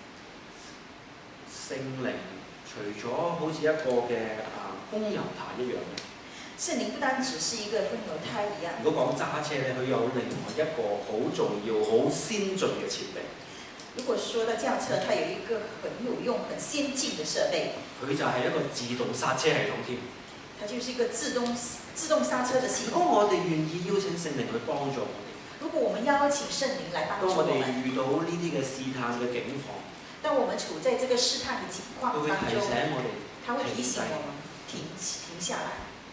聖靈除咗好似一個嘅風油軚一樣嘅， 聖靈不單只是一個風油軚一樣。 如果講揸車咧，佢有另外一個好重要、好先進嘅設備。 如果說到轎車，它有一個很有用、很先進的設備。 佢就係一個自動剎車系統添。 它就是一個自動剎車的系統。 如果我哋願意邀請聖靈去幫助我哋， 如果我們邀請聖靈來幫助我們， 當我哋遇到呢啲嘅試探嘅境況， 當我們處在這個試探嘅情況當中， 佢會提醒我哋， 他會提醒我們停下來。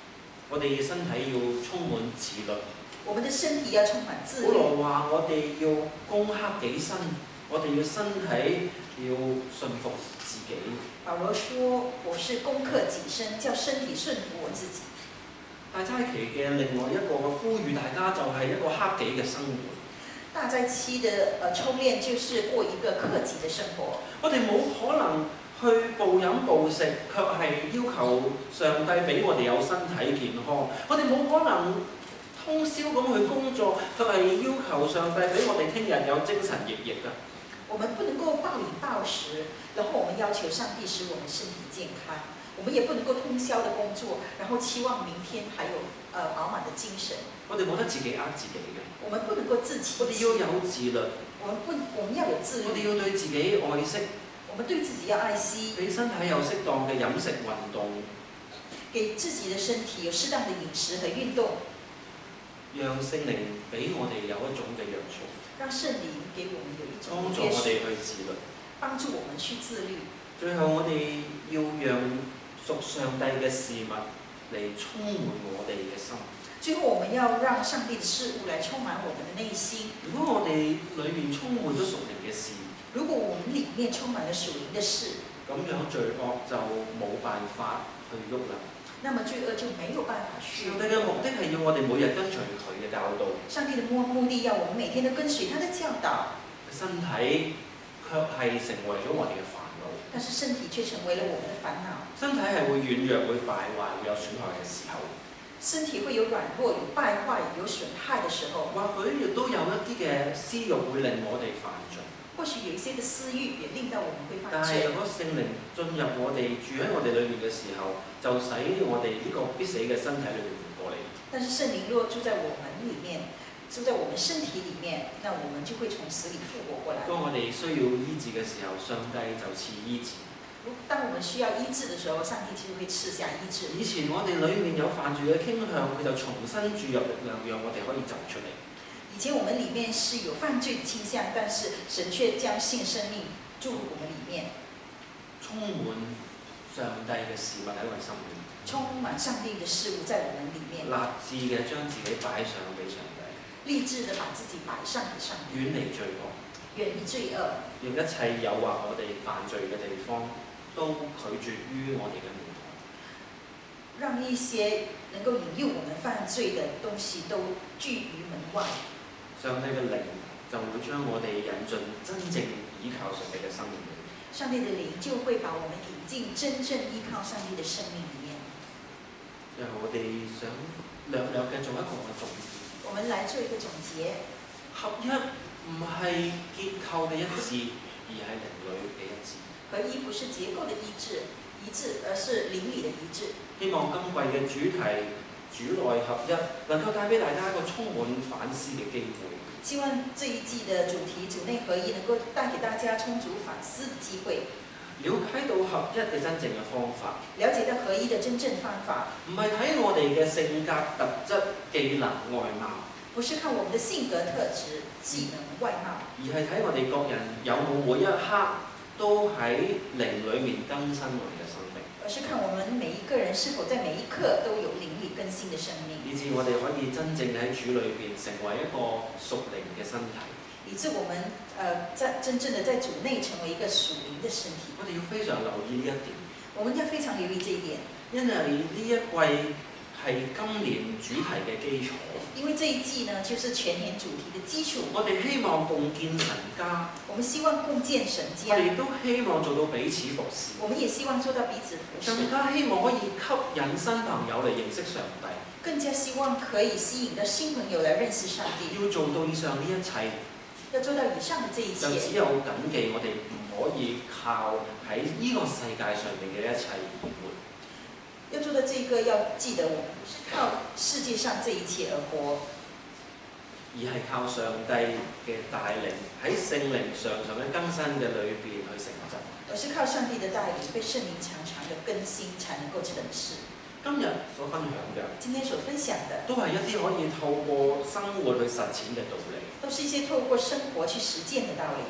我哋身體要充滿自律。 我們的身體要充滿自保律。 羅話：我哋要攻克己身，我哋要身體要順服自己。 保羅說：我是攻克己身，叫身體順服我自己。 大齋期嘅另外一個嘅呼籲，大家就係一個克己嘅生活。 大齋期的操練就是過一個克己的生活。 我哋冇可能去暴飲暴食，卻係要求上帝俾我哋有身體健康。我哋冇可能通宵咁去工作，卻係要求上帝俾我哋聽日有精神奕奕㗎。 我們不能夠暴飲暴食，然後我們要求上帝使我們身體健康。我們也不能夠通宵的工作，然後期望明天還有飽滿的精神。 我哋冇得自己呃自己嘅。 我們不能夠自欺欺。 我哋要有自律。 我們要有自律。 我哋要對自己愛惜。 我們對自己要愛惜。 俾身體有適當嘅飲食運動。 給自己的身體有適當的飲食和運動。 讓聖靈俾我哋有一種嘅約束。 讓聖靈給我們有一種幫助我哋去自律。 幫助我們去自律。 最後我哋要讓屬上帝嘅事物嚟充滿我哋嘅心。 最後我們要讓上帝的事物來充滿我們的內心。 如果我哋裏面充滿咗屬靈嘅事， 如果我們裡面充滿了屬靈的事， 咁樣罪惡就冇辦法去喐啦。 那麼罪惡就沒有辦法去。 上帝嘅目的係要我哋每日跟隨佢嘅教導。 上帝的目的要我們每天都跟隨他的教導。 身體卻係成為咗我哋嘅煩惱。 但是身體卻成為了我們的煩惱。 身體係會軟弱、會敗壞、會有損害嘅時候。 身體會有軟弱、有敗壞、有損害的時候。 或許亦都有一啲嘅私慾會令我哋犯罪。 或許有一些嘅私慾也令到我們會犯罪。 但係如果聖靈進入我哋、住喺我哋裏面嘅時候，就使我哋呢個必死嘅身體裏面活過嚟。 但是聖靈若住在我們裡面，住在我們身體裡面，那我們就會從死裡復活過來。 當我哋需要醫治嘅時候，上帝就賜醫治。 當我們需要醫治的時候，上帝就會賜下醫治。 以前我哋裏面有犯罪嘅傾向，佢就重新注入力量，讓我哋可以走出嚟。 以前我們裡面是有犯罪的傾向，但是神卻將新生命注入我們裡面， 充滿上帝嘅事物喺我哋心裏面， 充滿上帝的事物在我們裡面， 立志嘅將自己擺上俾上帝， 立志的把自己擺上給上帝， 遠離罪惡， 遠離罪惡， 讓一切誘惑我哋犯罪嘅地方都拒絕於我哋嘅門徒， 讓一些能夠引誘我們犯罪的東西都拒於門外。上帝嘅靈就會將我哋引進真正依靠上帝嘅生命裏面。 上帝的靈就會把我們引進真正依靠上帝的生命裡面。 最後我哋想略略嘅做一個總結。 我們來做一個總結。 合一唔係結構嘅一致，而係靈裡嘅一致。 合一不是結構的一致，而是靈裡的一致。 希望今季嘅主題主內合一能夠帶俾大家一個充滿反思嘅機會。 希望這一季的主題主內合一能夠帶給大家充足反思的機會。 了解到合一嘅真正嘅方法。 了解到合一的真正方法。 唔係睇我哋嘅性格特質、技能、外貌。 不是看我們的性格特質、技能、外貌， 而係睇我哋各人有冇每一刻都喺靈裡面更新我哋嘅生命。 而是看我們每一個人是否在每一刻都有靈裡更新的生命， 以致我哋可以真正喺主裏邊成為一個屬靈嘅身體。 以致我們真正的在主內成為一個屬靈的身體。 我哋要非常留意呢一點。 我們要非常留意這一點， 因為呢一季係今年主題嘅基礎。 因為這一季呢，就是全年主題的基礎。 我哋希望共建神家。 我們希望共建神家。 我哋都希望做到彼此服侍。 我們也希望做到彼此服侍。 更加希望可以吸引新朋友嚟認識上帝。 更加希望可以吸引到新朋友來認識上帝。 要做到以上呢一切。 要做到以上的這一切。 就只有謹記，我哋唔可以靠喺呢個世界上面嘅一切而活。 要做到這個，要記得我們不是靠世界上這一切而活， 而係靠上帝嘅帶領，喺聖靈常常嘅更新嘅裏邊去成就。 而是靠上帝的帶領，被聖靈常常的更新，才能夠成事。 今日所分享嘅， 今天所分享的， 都係一啲可以透過生活去實踐嘅道理。 都是一些透過生活去實踐的道理。 但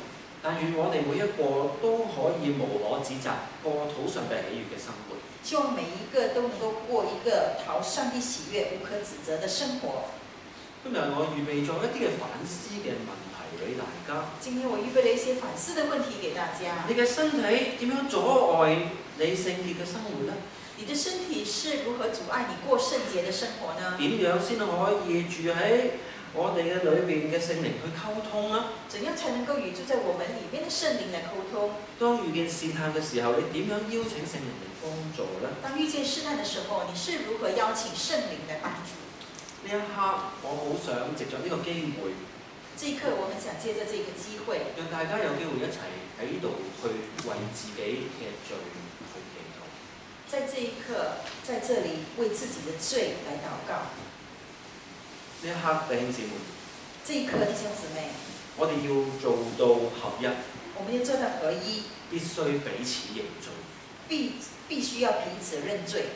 但願我哋每一個都可以無可指責，過討上帝喜悅嘅生活。 希望每一個都能夠過一個討上帝喜悅、無可指責的生活。 今日我預備咗一啲嘅反思嘅問題俾大家。 今天我預備了一些反思的問題給大家。 你嘅身體點樣阻礙你聖潔嘅生活呢？ 你的身體是如何阻礙你過聖潔的生活呢？ 點樣先可以住喺我哋嘅裏邊嘅聖靈去溝通呢？ 怎樣才能夠與住在我們裡面的聖靈來溝通？ 當遇見試探嘅時候，你點樣邀請聖靈嚟幫助呢？ 當遇見試探的時候，你是如何邀請聖靈來幫助？ 呢一刻，我好想藉着呢個機會， 這一刻我很想借着這個機會， 讓大家有機會一齊喺度去為自己嘅罪去祈禱。 在這一刻，在這裡為自己的罪來禱告。 呢一刻，弟兄姊妹， 這一刻，弟兄姊妹， 我哋要做到合一， 我們要做到合一， 必須彼此認罪。 必須要彼此認罪。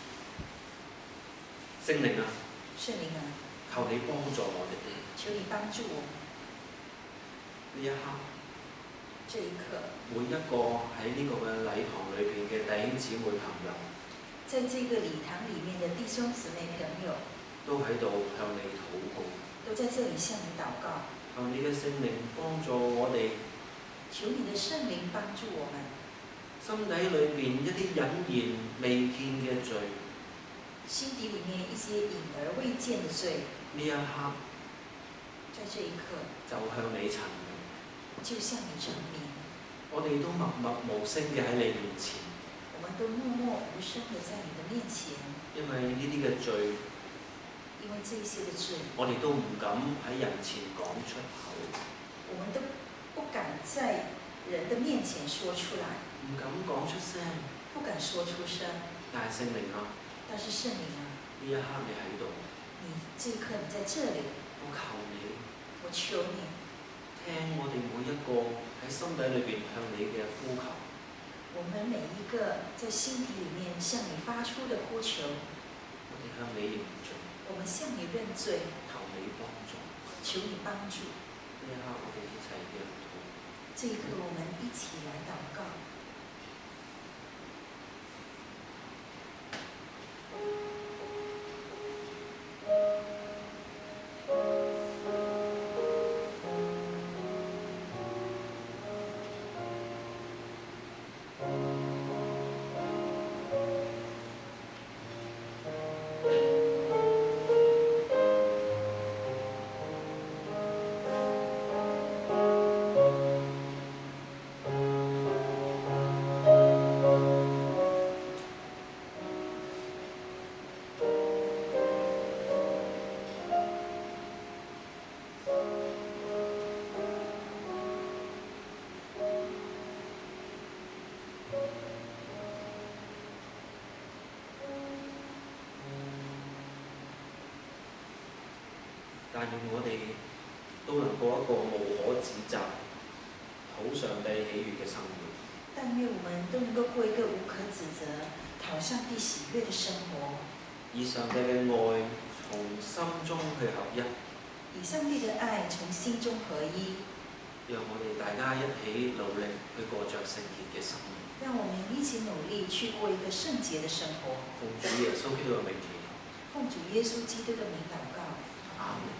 聖靈啊， 聖靈啊， 求你幫助我哋。 求你幫助我們。 呢一刻， 這一刻， 每一個喺呢個嘅禮堂裏邊嘅弟兄姊妹朋友， 在這個禮堂裡面的弟兄姊妹朋友， 都喺度向你禱告， 都在這裡向你禱告， 求你嘅聖靈幫助我哋， 求你的聖靈幫助我們， 心底裏邊一啲隱然未見嘅罪， 心底裡面一些隱而未見的罪， 呢一刻在這一刻就向你陳明， 就向你陳明， 我哋都默默無聲嘅喺你面前， 我們都默默無聲的在你的面前， 因為呢啲嘅罪， 因為這些的罪， 我哋都唔敢喺人前講出口， 我們都不敢在人的面前說出來， 唔敢講出聲， 不敢說出聲。 但係聖靈啊， 但是聖靈啊， 呢一刻你喺度， 你這一刻你在這裡， 我求你我求你聽我哋每一個喺心底裏邊向你嘅呼求， 我們每一個在心底裡面向你發出的呼求， 我哋向你認罪， 我們向你認罪， 求你幫助。 求你幫助。 呢一刻我哋一齊嘅禱告。 這一刻我們一起來禱告。 但願我哋都能過一個無可指責、討上帝喜悅嘅生活。 但願我們都能夠過一個無可指責、討上帝喜悅的生活。 以上帝嘅愛從心中去合一， 以上帝的愛從心中合一， 讓我哋大家一起努力去過着聖潔嘅生活。 讓我們一起努力去過一個聖潔的生活。 奉主耶穌基督嘅名祈禱。 奉主耶穌基督的名禱告。 阿門。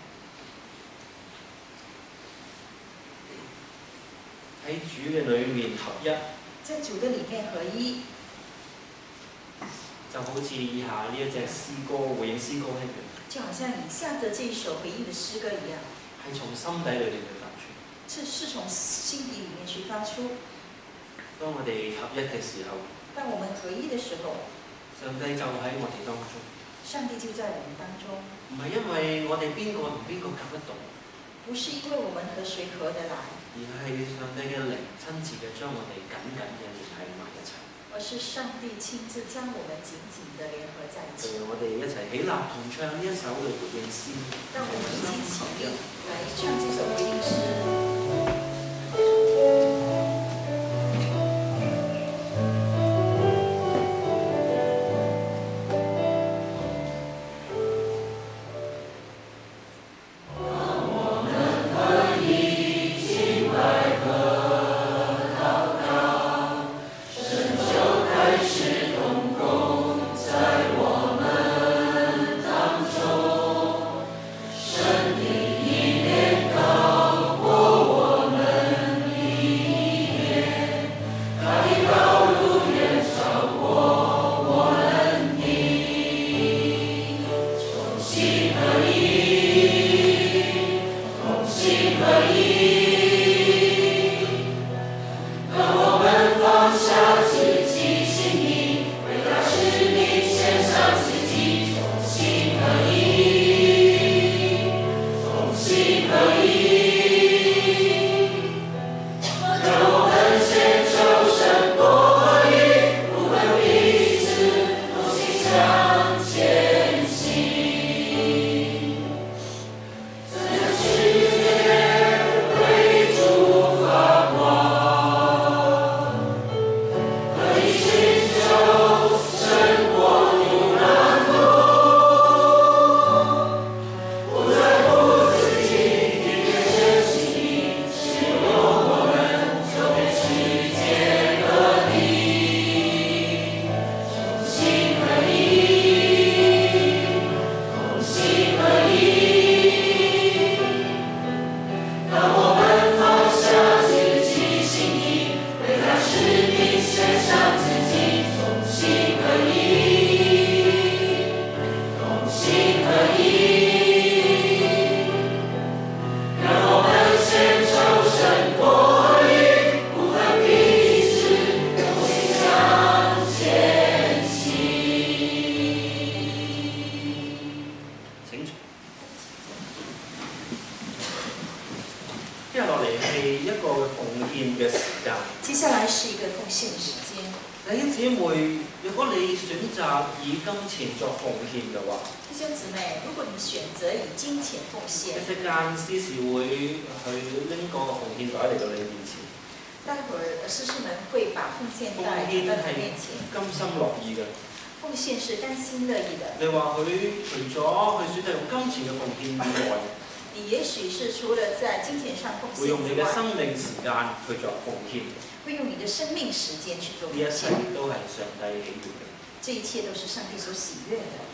喺主嘅裏面合一， 在主的裡面合一， 就好似以下呢一隻詩歌回應詩歌一樣， 就好像以下的這一首回應的詩歌一樣， 係從心底裏面去發出。 這是從心底裡面去發出。 當我哋合一嘅時候， 當我們合一的時候， 上帝就喺我哋當中。 上帝就在我們當中。 唔係因為我哋邊個同邊個夾得到， 不是因為我們和誰合得來， 而係上帝嘅靈親自嘅將我哋緊緊嘅連繫埋一齊。 而是上帝親自將我們緊緊的聯合在一起。 我哋一齊起立同唱呢一首嘅回應詩。 讓我們一起起立來唱這首回應詩。 我們可以敬拜和跟住落嚟係一個嘅奉獻嘅時間。 接下來是一個奉獻的時間。 弟兄姊妹，如果你選擇以金錢作奉獻嘅話， 弟兄姊妹，如果你選擇以金錢奉獻， 一陣間司事會去拎嗰個奉獻袋嚟到你面前。 待會兒司事們會把奉獻奉袋獻到你係面前。 甘心樂意嘅。 奉獻是甘心樂意的。 你話佢除咗佢選擇用金錢嘅奉獻以外， 你也許是除了在金錢上奉獻會用你嘅之外， 生命時間去作奉獻。 會用你的生命時間去做呢一切奉獻。 都係上帝喜悅嘅。 這一切都是上帝所喜悅的。